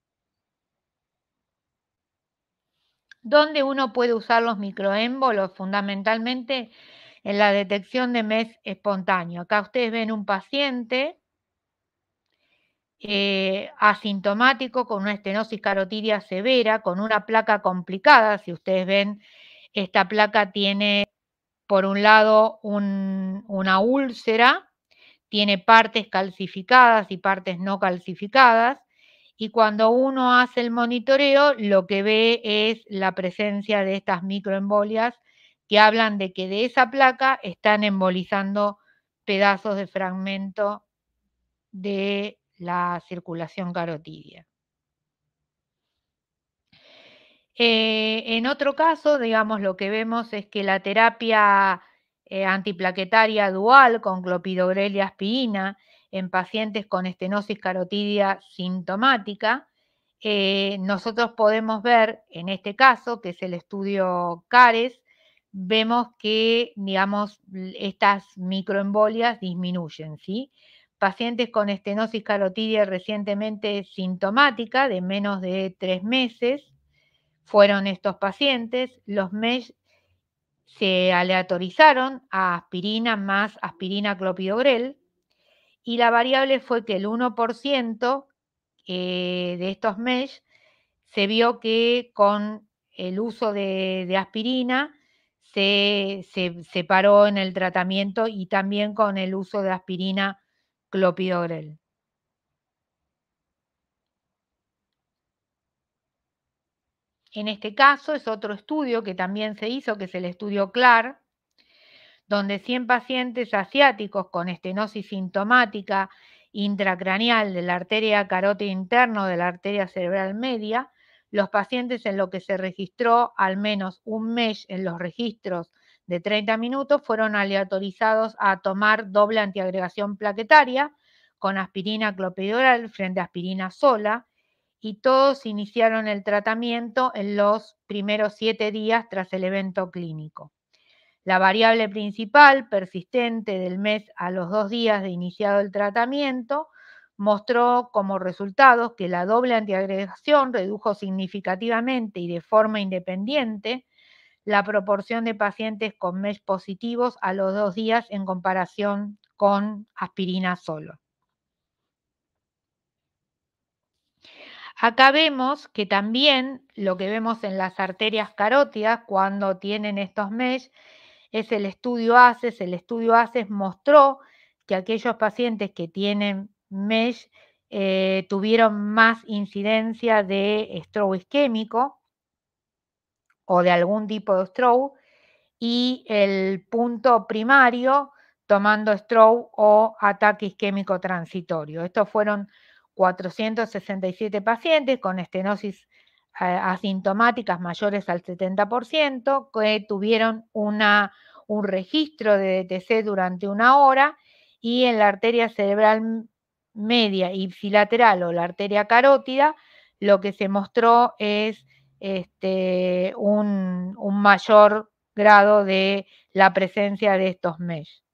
Speaker 4: ¿Dónde uno puede usar los microémbolos? Fundamentalmente en la detección de mesh espontáneo. Acá ustedes ven un paciente eh, asintomático con una estenosis carotidia severa, con una placa complicada. Si ustedes ven, esta placa tiene por un lado un, una úlcera, tiene partes calcificadas y partes no calcificadas, y cuando uno hace el monitoreo lo que ve es la presencia de estas microembolias que hablan de que de esa placa están embolizando pedazos de fragmento de la circulación carotidia. Eh, en otro caso, digamos, lo que vemos es que la terapia eh, antiplaquetaria dual con clopidogrel y aspirina en pacientes con estenosis carotidia sintomática, eh, nosotros podemos ver en este caso, que es el estudio CARES, vemos que, digamos, estas microembolias disminuyen, ¿sí? Pacientes con estenosis carotidia recientemente sintomática de menos de tres meses, fueron estos pacientes. Los mesh se aleatorizaron a aspirina más aspirina clopidogrel y la variable fue que el uno por ciento eh, de estos mesh se vio que con el uso de, de aspirina se, se, se paró en el tratamiento y también con el uso de aspirina clopidogrel. En este caso es otro estudio que también se hizo, que es el estudio CLAR, donde cien pacientes asiáticos con estenosis sintomática intracraneal de la arteria carótida interna o de la arteria cerebral media, los pacientes en lo que se registró al menos un mesh en los registros de treinta minutos fueron aleatorizados a tomar doble antiagregación plaquetaria con aspirina clopidogrel frente a aspirina sola, y todos iniciaron el tratamiento en los primeros siete días tras el evento clínico. La variable principal, persistente del mes a los dos días de iniciado el tratamiento, mostró como resultados que la doble antiagregación redujo significativamente y de forma independiente la proporción de pacientes con mesh positivos a los dos días en comparación con aspirina solo. Acá vemos que también lo que vemos en las arterias carótidas cuando tienen estos mesh es el estudio ACES. El estudio ACES mostró que aquellos pacientes que tienen mesh eh, tuvieron más incidencia de stroke isquémico o de algún tipo de stroke, y el punto primario tomando stroke o ataque isquémico transitorio. Estos fueron cuatrocientos sesenta y siete pacientes con estenosis eh, asintomáticas mayores al setenta por ciento que tuvieron una, un registro de D T C durante una hora, y en la arteria cerebral media ipsilateral o la arteria carótida lo que se mostró es este, un, un mayor grado de la presencia de estos mesh.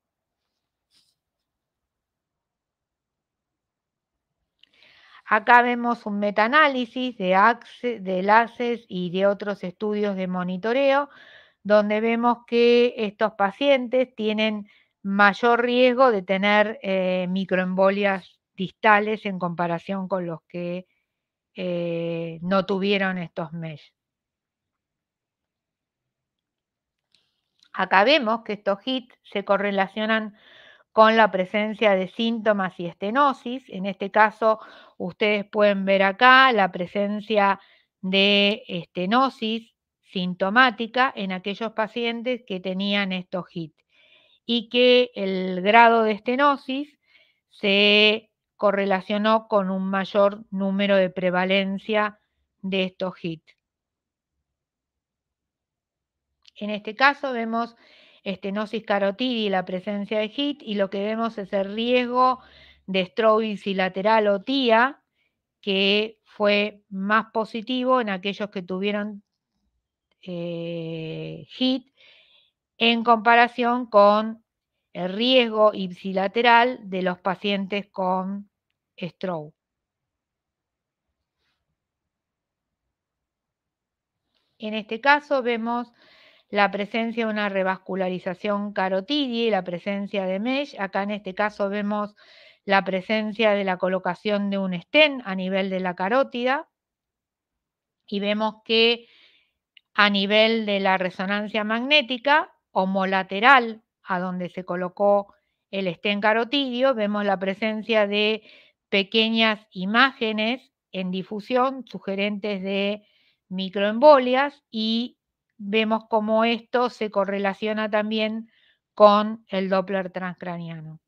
Speaker 4: Acá vemos un metaanálisis de ACCES, del ACES y de otros estudios de monitoreo, donde vemos que estos pacientes tienen mayor riesgo de tener eh, microembolias distales en comparación con los que eh, no tuvieron estos mesh. Acá vemos que estos hits se correlacionan con la presencia de síntomas y estenosis. En este caso, ustedes pueden ver acá la presencia de estenosis sintomática en aquellos pacientes que tenían estos hits, y que el grado de estenosis se correlacionó con un mayor número de prevalencia de estos hits. En este caso vemos estenosis carotidia y la presencia de hit, y lo que vemos es el riesgo de stroke ipsilateral o T I A, que fue más positivo en aquellos que tuvieron eh, hit en comparación con el riesgo ipsilateral de los pacientes con stroke. En este caso vemos la presencia de una revascularización carotidia y la presencia de mesh. Acá en este caso vemos la presencia de la colocación de un stent a nivel de la carótida y vemos que a nivel de la resonancia magnética, homolateral a donde se colocó el stent carotidio, vemos la presencia de pequeñas imágenes en difusión sugerentes de microembolias y vemos cómo esto se correlaciona también con el Doppler transcraniano.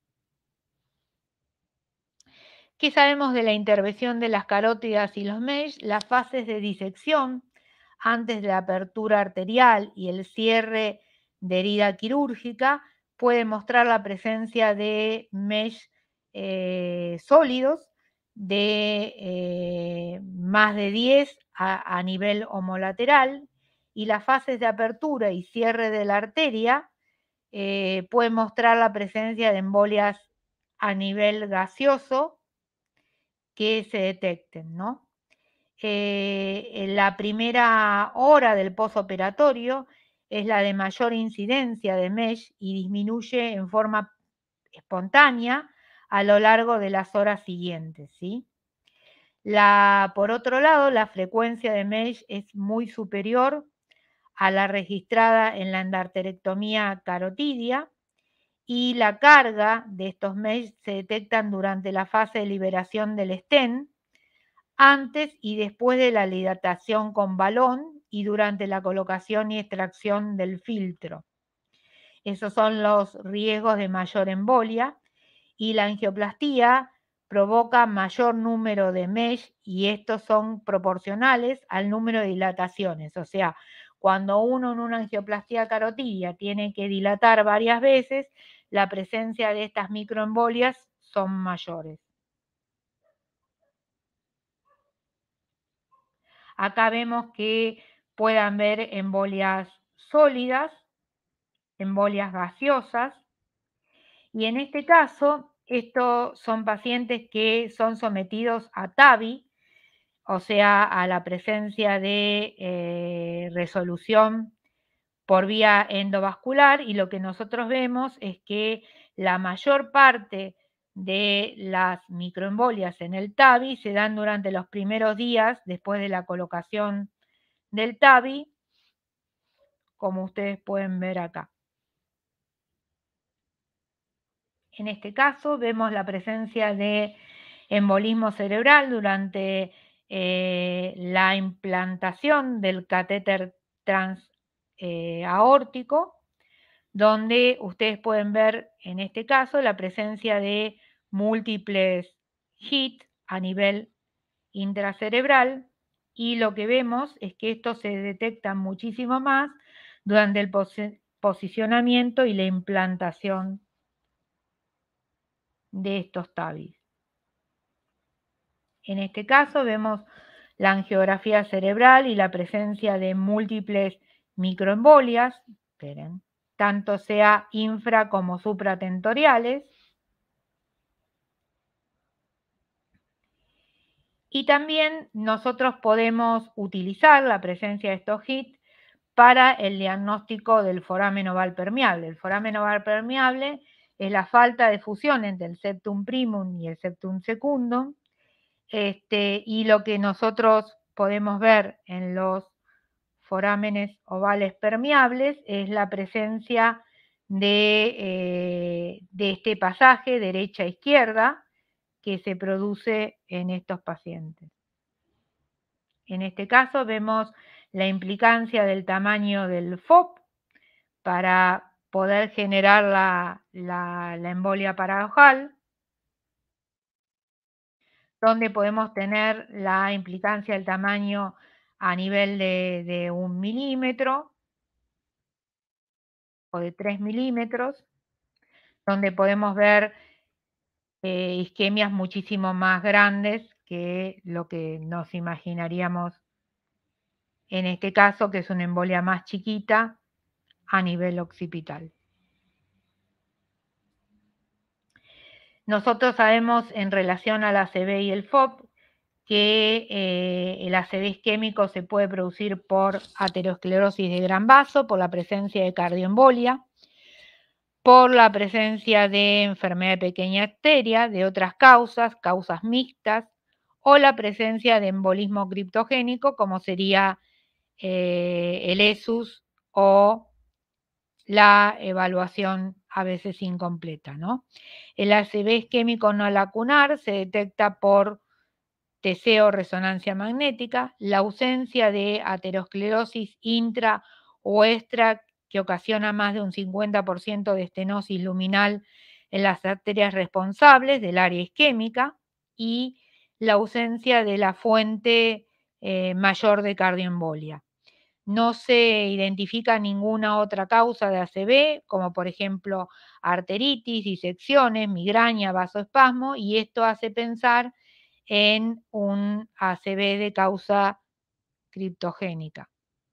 Speaker 4: ¿Qué sabemos de la intervención de las carótidas y los mesh? Las fases de disección antes de la apertura arterial y el cierre de herida quirúrgica puede mostrar la presencia de mesh eh, sólidos de eh, más de diez a, a nivel homolateral, y las fases de apertura y cierre de la arteria eh, pueden mostrar la presencia de embolias a nivel gaseoso que se detecten, ¿no? Eh, en la primera hora del posoperatorio es la de mayor incidencia de mesh y disminuye en forma espontánea a lo largo de las horas siguientes, ¿sí? La, por otro lado, la frecuencia de mesh es muy superior a la registrada en la endarterectomía carotidia y la carga de estos mesh se detectan durante la fase de liberación del stent, antes y después de la dilatación con balón y durante la colocación y extracción del filtro. Esos son los riesgos de mayor embolia, y la angioplastía provoca mayor número de mesh y estos son proporcionales al número de dilataciones. O sea, cuando uno en una angioplastía carotidia tiene que dilatar varias veces, la presencia de estas microembolias son mayores. Acá vemos que puedan ver embolias sólidas, embolias gaseosas, y en este caso, estos son pacientes que son sometidos a T A V I, o sea, a la presencia de eh, resolución por vía endovascular, y lo que nosotros vemos es que la mayor parte de las microembolias en el T A V I se dan durante los primeros días después de la colocación del T A V I, como ustedes pueden ver acá. En este caso vemos la presencia de embolismo cerebral durante eh, la implantación del catéter transaórtico, eh, donde ustedes pueden ver en este caso la presencia de múltiples hits a nivel intracerebral, y lo que vemos es que esto se detecta muchísimo más durante el pos posicionamiento y la implantación de estos T A V Is. En este caso vemos la angiografía cerebral y la presencia de múltiples microembolias, esperen, tanto sea infra como supratentoriales. Y también nosotros podemos utilizar la presencia de estos hits para el diagnóstico del foramen oval permeable. El foramen oval permeable es la falta de fusión entre el septum primum y el septum secundum, este, y lo que nosotros podemos ver en los forámenes ovales permeables es la presencia de, eh, de este pasaje derecha-izquierda que se produce en estos pacientes. En este caso vemos la implicancia del tamaño del F O P para poder generar la, la, la embolia paradojal, donde podemos tener la implicancia del tamaño a nivel de, de un milímetro o de tres milímetros, donde podemos ver eh, isquemias muchísimo más grandes que lo que nos imaginaríamos en este caso, que es una embolia más chiquita a nivel occipital. Nosotros sabemos en relación al A C V y el F O P que eh, el A C V isquémico se puede producir por aterosclerosis de gran vaso, por la presencia de cardioembolia, por la presencia de enfermedad de pequeña arteria, de otras causas, causas mixtas, o la presencia de embolismo criptogénico, como sería eh, el E S U S o la evaluación a veces incompleta, ¿no? El A C V isquémico no lacunar se detecta por teseo resonancia magnética, la ausencia de aterosclerosis intra o extra que ocasiona más de un cincuenta por ciento de estenosis luminal en las arterias responsables del área isquémica y la ausencia de la fuente eh, mayor de cardioembolia. No se identifica ninguna otra causa de A C V, como por ejemplo arteritis, disecciones, migraña, vasoespasmo, y esto hace pensar en un A C V de causa criptogénica.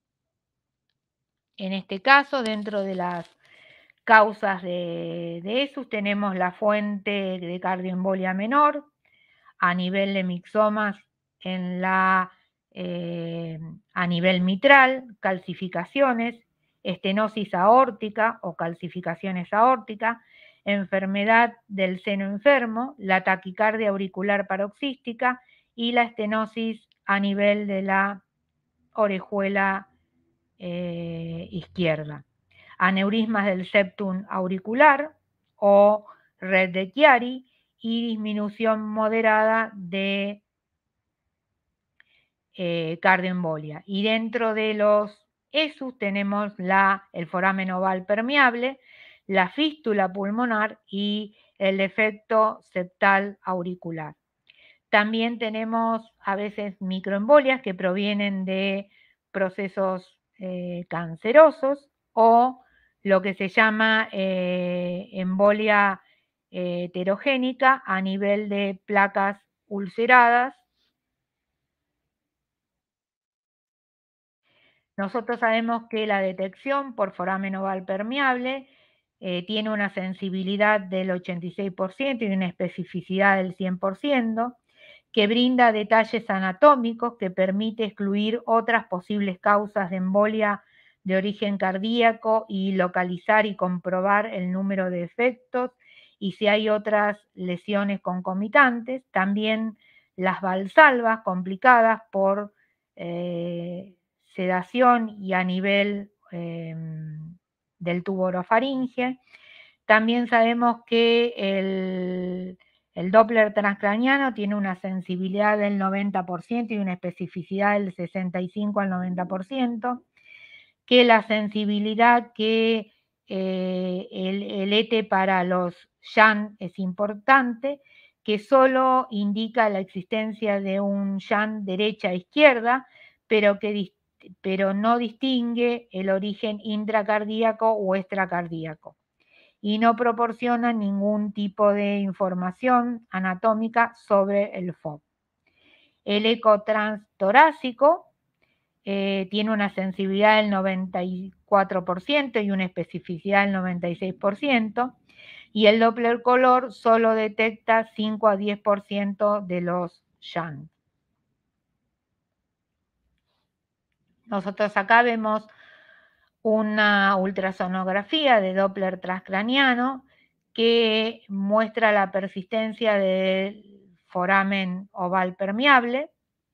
Speaker 4: En este caso, dentro de las causas de, de E S U S, tenemos la fuente de cardioembolia menor a nivel de mixomas en la, eh, a nivel mitral, calcificaciones, estenosis aórtica o calcificaciones aórticas, enfermedad del seno enfermo, la taquicardia auricular paroxística y la estenosis a nivel de la orejuela eh, izquierda. Aneurismas del septum auricular o red de Chiari y disminución moderada de eh, cardioembolia. Y dentro de los E S U S tenemos la, el foramen oval permeable, la fístula pulmonar y el defecto septal auricular. También tenemos a veces microembolias que provienen de procesos eh, cancerosos o lo que se llama eh, embolia eh, heterogénica a nivel de placas ulceradas. Nosotros sabemos que la detección por foramen oval permeable eh, tiene una sensibilidad del ochenta y seis por ciento y una especificidad del cien por ciento, que brinda detalles anatómicos que permite excluir otras posibles causas de embolia de origen cardíaco y localizar y comprobar el número de efectos y si hay otras lesiones concomitantes. También las valsalvas complicadas por eh, sedación y a nivel eh, del tubo orofaringe. También sabemos que el, el Doppler transcraniano tiene una sensibilidad del noventa por ciento y una especificidad del sesenta y cinco al noventa por ciento, que la sensibilidad que eh, el, el E T E para los shunt es importante, que solo indica la existencia de un shunt derecha-izquierda, pero que pero no distingue el origen intracardíaco o extracardíaco y no proporciona ningún tipo de información anatómica sobre el F O B. El eco transtorácico eh, tiene una sensibilidad del noventa y cuatro por ciento y una especificidad del noventa y seis por ciento, y el Doppler color solo detecta cinco a diez por ciento de los shunts. Nosotros acá vemos una ultrasonografía de Doppler transcraniano que muestra la persistencia del foramen oval permeable.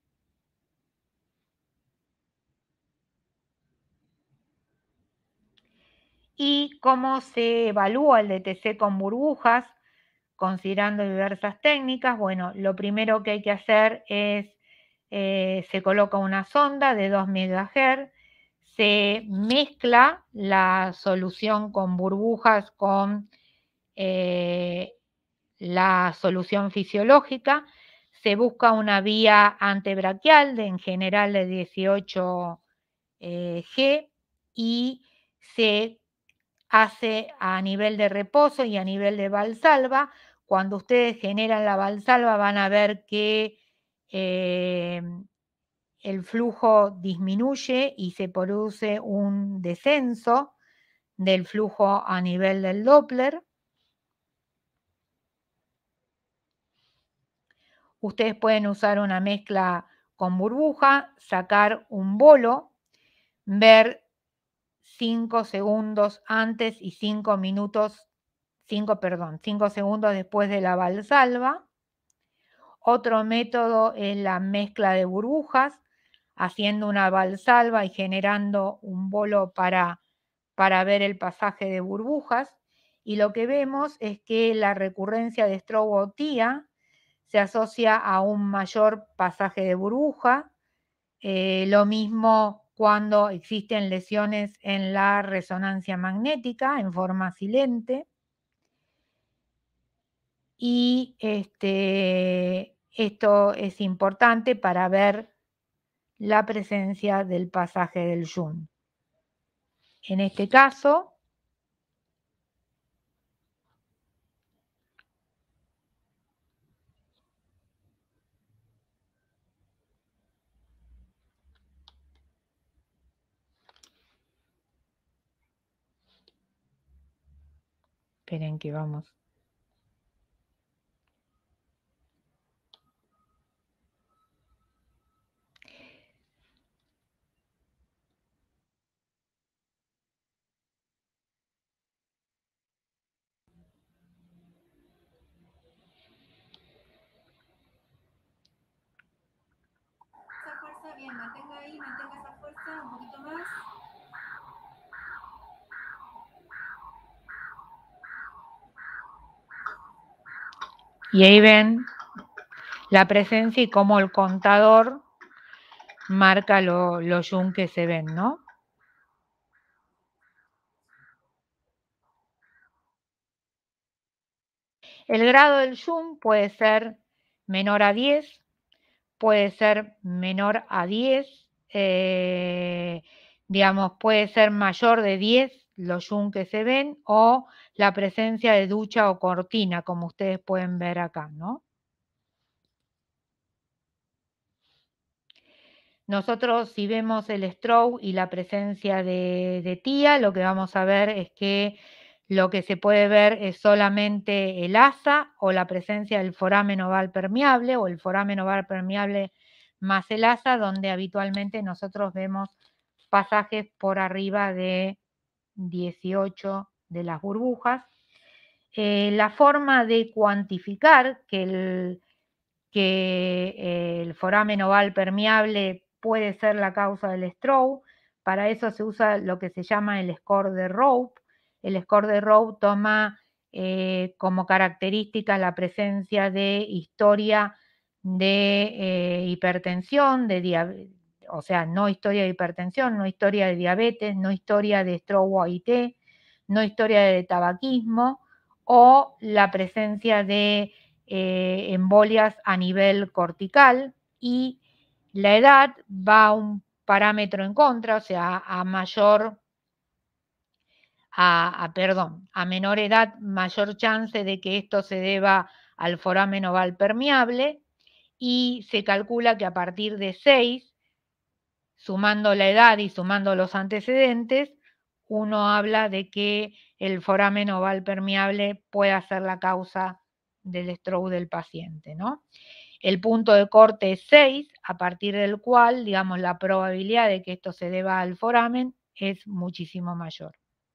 Speaker 4: Y cómo se evalúa el D T C con burbujas, considerando diversas técnicas. Bueno, lo primero que hay que hacer es, eh, se coloca una sonda de dos megahertz, se mezcla la solución con burbujas con eh, la solución fisiológica, se busca una vía antebraquial de en general de dieciocho G y se hace a nivel de reposo y a nivel de valsalva. Cuando ustedes generan la valsalva van a ver que eh, el flujo disminuye y se produce un descenso del flujo a nivel del Doppler. Ustedes pueden usar una mezcla con burbuja, sacar un bolo, ver cinco segundos antes y cinco minutos, cinco, perdón, cinco segundos después de la valsalva. Otro método es la mezcla de burbujas, haciendo una valsalva y generando un bolo para, para ver el pasaje de burbujas. Y lo que vemos es que la recurrencia de estrobotía se asocia a un mayor pasaje de burbuja. Eh, lo mismo cuando existen lesiones en la resonancia magnética en forma silente. Y este, esto es importante para ver la presencia del pasaje del Jung. En este caso, esperen que vamos.
Speaker 5: Esa fuerza, bien, mantenga ahí, mantenga esa fuerza un poquito más.
Speaker 4: Y ahí ven la presencia y cómo el contador marca los lo Jung que se ven, ¿no? El grado del Jung puede ser menor a diez, puede ser menor a diez, eh, digamos, puede ser mayor de diez los Jung que se ven, o la presencia de ducha o cortina, como ustedes pueden ver acá, ¿no? Nosotros, si vemos el stroke y la presencia de, de tía, lo que vamos a ver es que lo que se puede ver es solamente el asa o la presencia del foramen oval permeable o el foramen oval permeable más el asa, donde habitualmente nosotros vemos pasajes por arriba de dieciocho de las burbujas. Eh, la forma de cuantificar que el, que el foramen oval permeable puede ser la causa del stroke, para eso se usa lo que se llama el score de Rope. El score de Rope toma eh, como característica la presencia de historia de eh, hipertensión, de diabetes, o sea, no historia de hipertensión, no historia de diabetes, no historia de stroke O I T, no historia de tabaquismo, o la presencia de eh, embolias a nivel cortical, y la edad va a un parámetro en contra, o sea, a mayor, a, a, perdón, a menor edad, mayor chance de que esto se deba al foramen oval permeable, y se calcula que a partir de seis, sumando la edad y sumando los antecedentes, uno habla de que el foramen oval permeable pueda ser la causa del stroke del paciente, ¿no? El punto de corte es seis, a partir del cual, digamos, la probabilidad de que esto se deba al foramen es muchísimo mayor.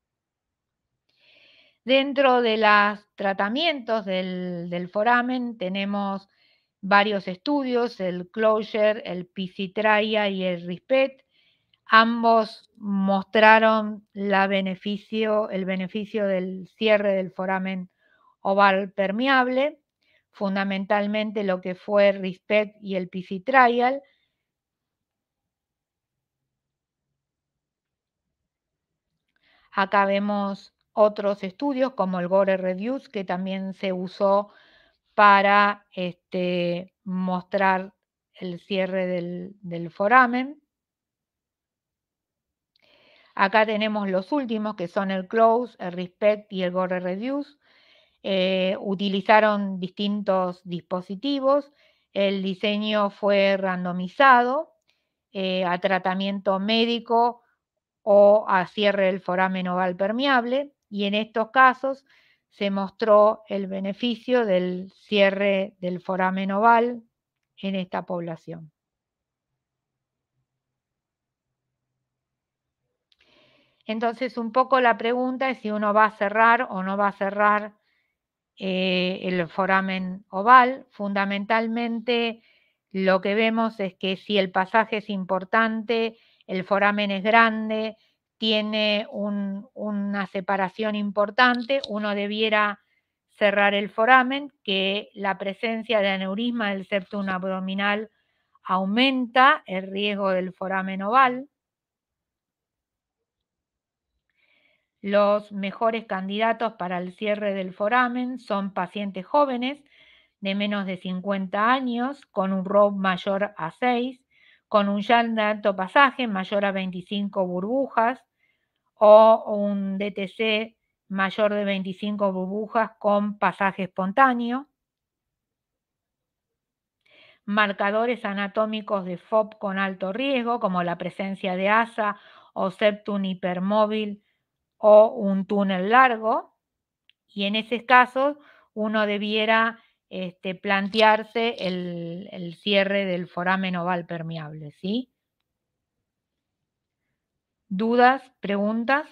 Speaker 4: Dentro de los tratamientos del, del foramen tenemos varios estudios, el Closure, el P C Trial y el RISPET. Ambos mostraron la beneficio, el beneficio del cierre del foramen oval permeable, fundamentalmente lo que fue RISPET y el P C Trial. Acá vemos otros estudios como el Gore Reduce, que también se usó para este, mostrar el cierre del, del foramen. Acá tenemos los últimos, que son el Close, el RISPET y el Gore Reduce. Eh, utilizaron distintos dispositivos. El diseño fue randomizado eh, a tratamiento médico o a cierre del foramen oval permeable, y en estos casos se mostró el beneficio del cierre del foramen oval en esta población. Entonces, un poco la pregunta es si uno va a cerrar o no va a cerrar eh, el foramen oval. Fundamentalmente, lo que vemos es que si el pasaje es importante, el foramen es grande, tiene un, una separación importante, uno debiera cerrar el foramen, que la presencia de aneurisma del septum abdominal aumenta el riesgo del foramen oval. Los mejores candidatos para el cierre del foramen son pacientes jóvenes de menos de cincuenta años, con un R O B mayor a seis, con un shunt de alto pasaje mayor a veinticinco burbujas o un D T C mayor de veinticinco burbujas con pasaje espontáneo. Marcadores anatómicos de F O P con alto riesgo, como la presencia de asa o septum hipermóvil o un túnel largo, y en ese caso uno debiera este, plantearse el, el cierre del foramen oval permeable, ¿sí? ¿Dudas? ¿Preguntas?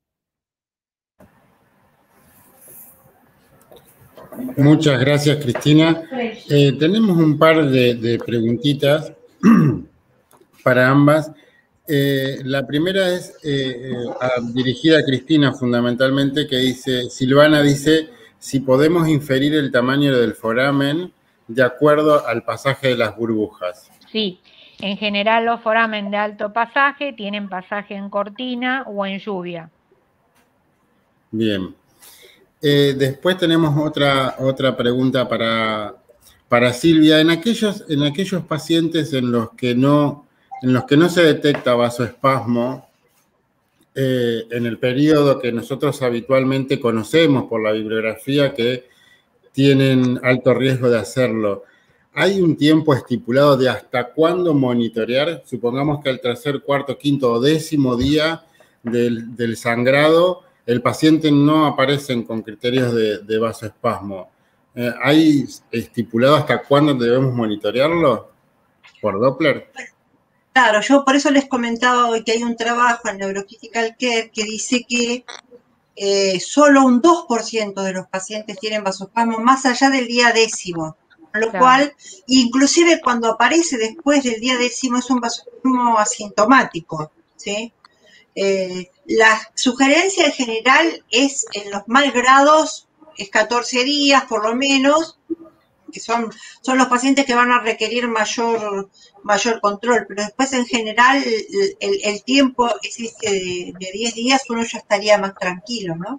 Speaker 1: Muchas gracias, Cristina. Eh, tenemos un par de, de preguntitas para ambas. Eh, la primera es eh, a, dirigida a Cristina fundamentalmente, que dice, Silvana dice, si podemos inferir el tamaño del foramen de acuerdo al pasaje de las burbujas.
Speaker 4: Sí, en general los foramen de alto pasaje tienen pasaje en cortina o en lluvia.
Speaker 1: Bien. Eh, después tenemos otra, otra pregunta para, para Silvia. En aquellos, en aquellos pacientes en los que no, en los que no se detecta vasoespasmo, eh, en el periodo que nosotros habitualmente conocemos por la bibliografía, que tienen alto riesgo de hacerlo, ¿hay un tiempo estipulado de hasta cuándo monitorear? Supongamos que al tercer, cuarto, quinto o décimo día del, del sangrado, el paciente no aparece con criterios de, de vasoespasmo. Eh, ¿Hay estipulado hasta cuándo debemos monitorearlo por Doppler?
Speaker 2: Claro, yo por eso les comentaba hoy que hay un trabajo en Neurocritical Care que dice que eh, solo un dos por ciento de los pacientes tienen vasoespasmo más allá del día décimo, con lo claro. cual, inclusive cuando aparece después del día décimo es un vasoespasmo asintomático, ¿sí? Eh, la sugerencia en general es en los mal grados, es catorce días por lo menos, que son, son los pacientes que van a requerir mayor, mayor control, pero después en general el, el, el tiempo es este de, de diez días, uno ya estaría más tranquilo, ¿no?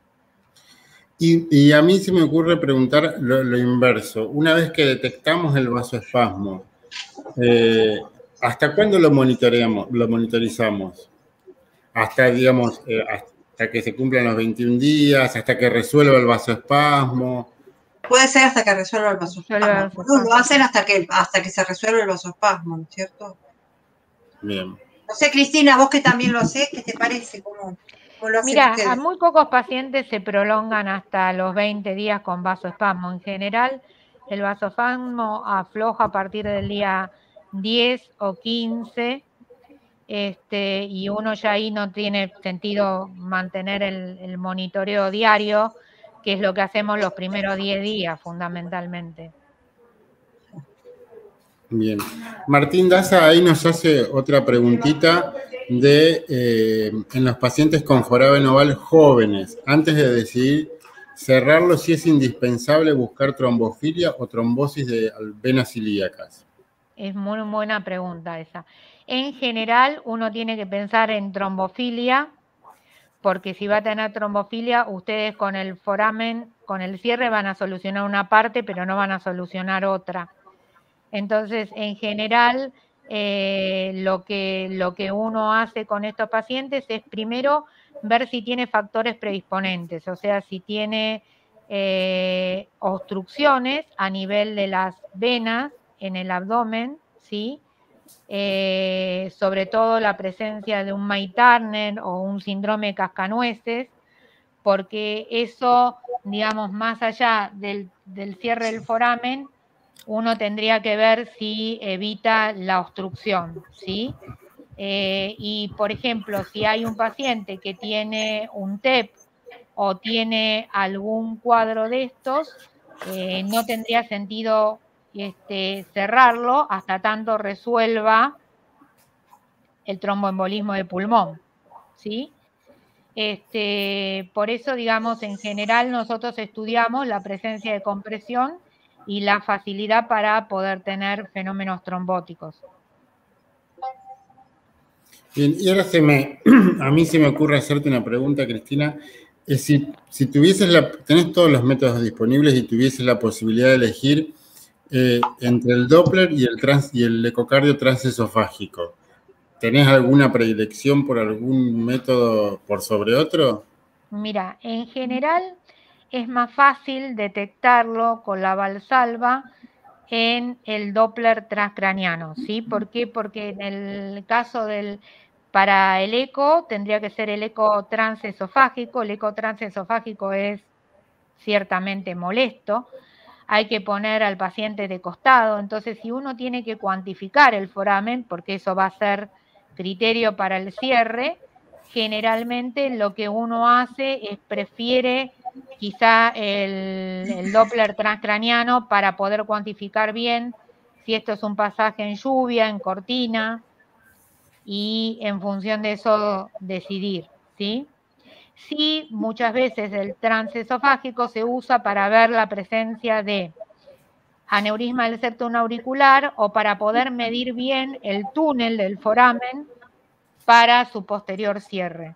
Speaker 1: Y, y a mí se me ocurre preguntar lo, lo inverso. Una vez que detectamos el vasoespasmo, eh, ¿hasta cuándo lo monitoreamos, lo monitorizamos? Hasta, digamos, eh, hasta que se cumplan los veintiún días, hasta que resuelva el vasoespasmo.
Speaker 2: Puede ser hasta que resuelva el vasoespasmo. No, lo hacen hasta que, hasta que se resuelve el vasoespasmo, ¿no es cierto?
Speaker 1: Bien.
Speaker 2: No sé, Cristina, vos que también lo hacés, ¿qué te parece? ¿Cómo, cómo lo hacen
Speaker 4: Mira,
Speaker 2: ustedes?
Speaker 4: a muy pocos pacientes se prolongan hasta los veinte días con vasoespasmo. En general, el vasoespasmo afloja a partir del día diez o quince. Este, y uno ya ahí no tiene sentido mantener el, el monitoreo diario, que es lo que hacemos los primeros diez días fundamentalmente.
Speaker 1: Bien. Martín Daza ahí nos hace otra preguntita de eh, en los pacientes con foramen oval jóvenes, antes de decidir cerrarlo, si es indispensable buscar trombofilia o trombosis de venas ilíacas.
Speaker 4: Es muy buena pregunta esa. En general, uno tiene que pensar en trombofilia, porque si va a tener trombofilia, ustedes con el foramen, con el cierre van a solucionar una parte, pero no van a solucionar otra. Entonces, en general, eh, lo que, lo que uno hace con estos pacientes es primero ver si tiene factores predisponentes, o sea, si tiene eh, obstrucciones a nivel de las venas en el abdomen, ¿sí? Eh, sobre todo la presencia de un May Turner o un síndrome cascanueces, porque eso, digamos, más allá del, del cierre del foramen, uno tendría que ver si evita la obstrucción, ¿sí? Eh, y, por ejemplo, si hay un paciente que tiene un T E P o tiene algún cuadro de estos, eh, no tendría sentido este, cerrarlo hasta tanto resuelva el tromboembolismo de pulmón, ¿sí? Este, por eso, digamos, en general nosotros estudiamos la presencia de compresión y la facilidad para poder tener fenómenos trombóticos.
Speaker 1: Bien, y ahora se me, a mí se me ocurre hacerte una pregunta, Cristina. Es si, si tuvieses la, tenés todos los métodos disponibles y tuvieses la posibilidad de elegir eh, entre el Doppler y el, trans, y el ecocardio transesofágico, ¿tenés alguna predilección por algún método por sobre otro?
Speaker 4: Mira, en general es más fácil detectarlo con la Valsalva en el Doppler transcraniano, ¿sí? ¿Por qué? Porque en el caso del, para el eco tendría que ser el eco transesofágico, el eco transesofágico es ciertamente molesto, hay que poner al paciente de costado, entonces si uno tiene que cuantificar el foramen, porque eso va a ser criterio para el cierre, generalmente lo que uno hace es prefiere quizá el, el Doppler transcraniano para poder cuantificar bien si esto es un pasaje en lluvia, en cortina, y en función de eso decidir, ¿sí? Sí, muchas veces el transesofágico se usa para ver la presencia de aneurisma del septum auricular o para poder medir bien el túnel del foramen para su posterior cierre.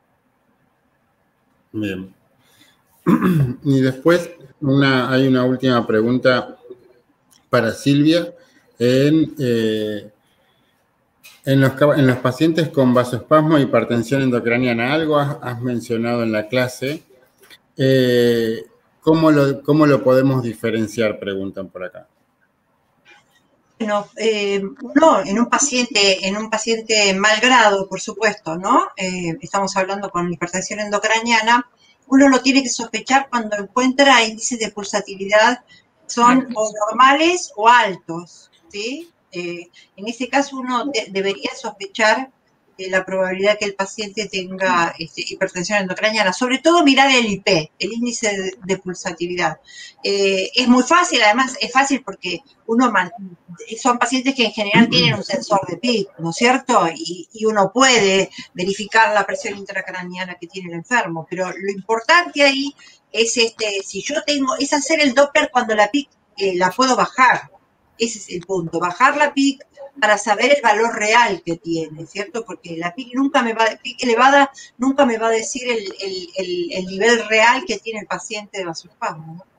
Speaker 1: Bien. Y después una, hay una última pregunta para Silvia. En, eh, en, los, en los pacientes con vasoespasmo e hipertensión endocraniana, algo has, has mencionado en la clase. Eh, ¿cómo, lo, ¿Cómo lo podemos diferenciar? Preguntan por acá.
Speaker 2: Bueno, eh, uno en un paciente, en un paciente mal grado, por supuesto, ¿no? Eh, estamos hablando con hipertensión endocraniana, uno lo tiene que sospechar cuando encuentra índices de pulsatilidad son o normales o altos, ¿sí? Eh, en ese caso uno de, debería sospechar eh, la probabilidad que el paciente tenga este, hipertensión endocraniana, sobre todo mirar el I P, el índice de, de pulsatilidad. Eh, es muy fácil, además es fácil porque uno man, son pacientes que en general tienen un sensor de P I C, ¿no es cierto? Y, y uno puede verificar la presión intracraniana que tiene el enfermo, pero lo importante ahí es este, si yo tengo, es hacer el Doppler cuando la P I C eh, la puedo bajar. Ese es el punto, bajar la P I C para saber el valor real que tiene, ¿cierto? Porque la P I C nunca me va, P I C elevada nunca me va a decir el, el, el, el nivel real que tiene el paciente de vasoespasmo, ¿no?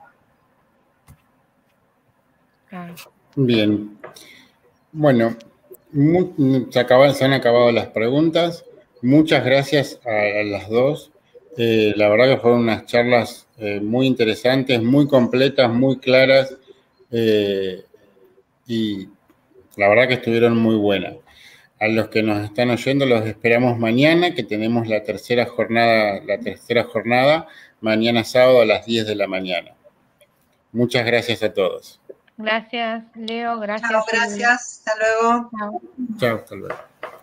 Speaker 1: Bien. Bueno, muy, se, acaban, se han acabado las preguntas. Muchas gracias a, a las dos. Eh, la verdad que fueron unas charlas eh, muy interesantes, muy completas, muy claras. Eh, y la verdad que estuvieron muy buenas. A los que nos están oyendo los esperamos mañana, que tenemos la tercera jornada, la tercera jornada, mañana sábado a las diez de la mañana. Muchas gracias a todos.
Speaker 4: Gracias, Leo. Gracias.
Speaker 2: Chao, gracias. Hasta luego.
Speaker 4: Chao.
Speaker 1: Chao, hasta luego.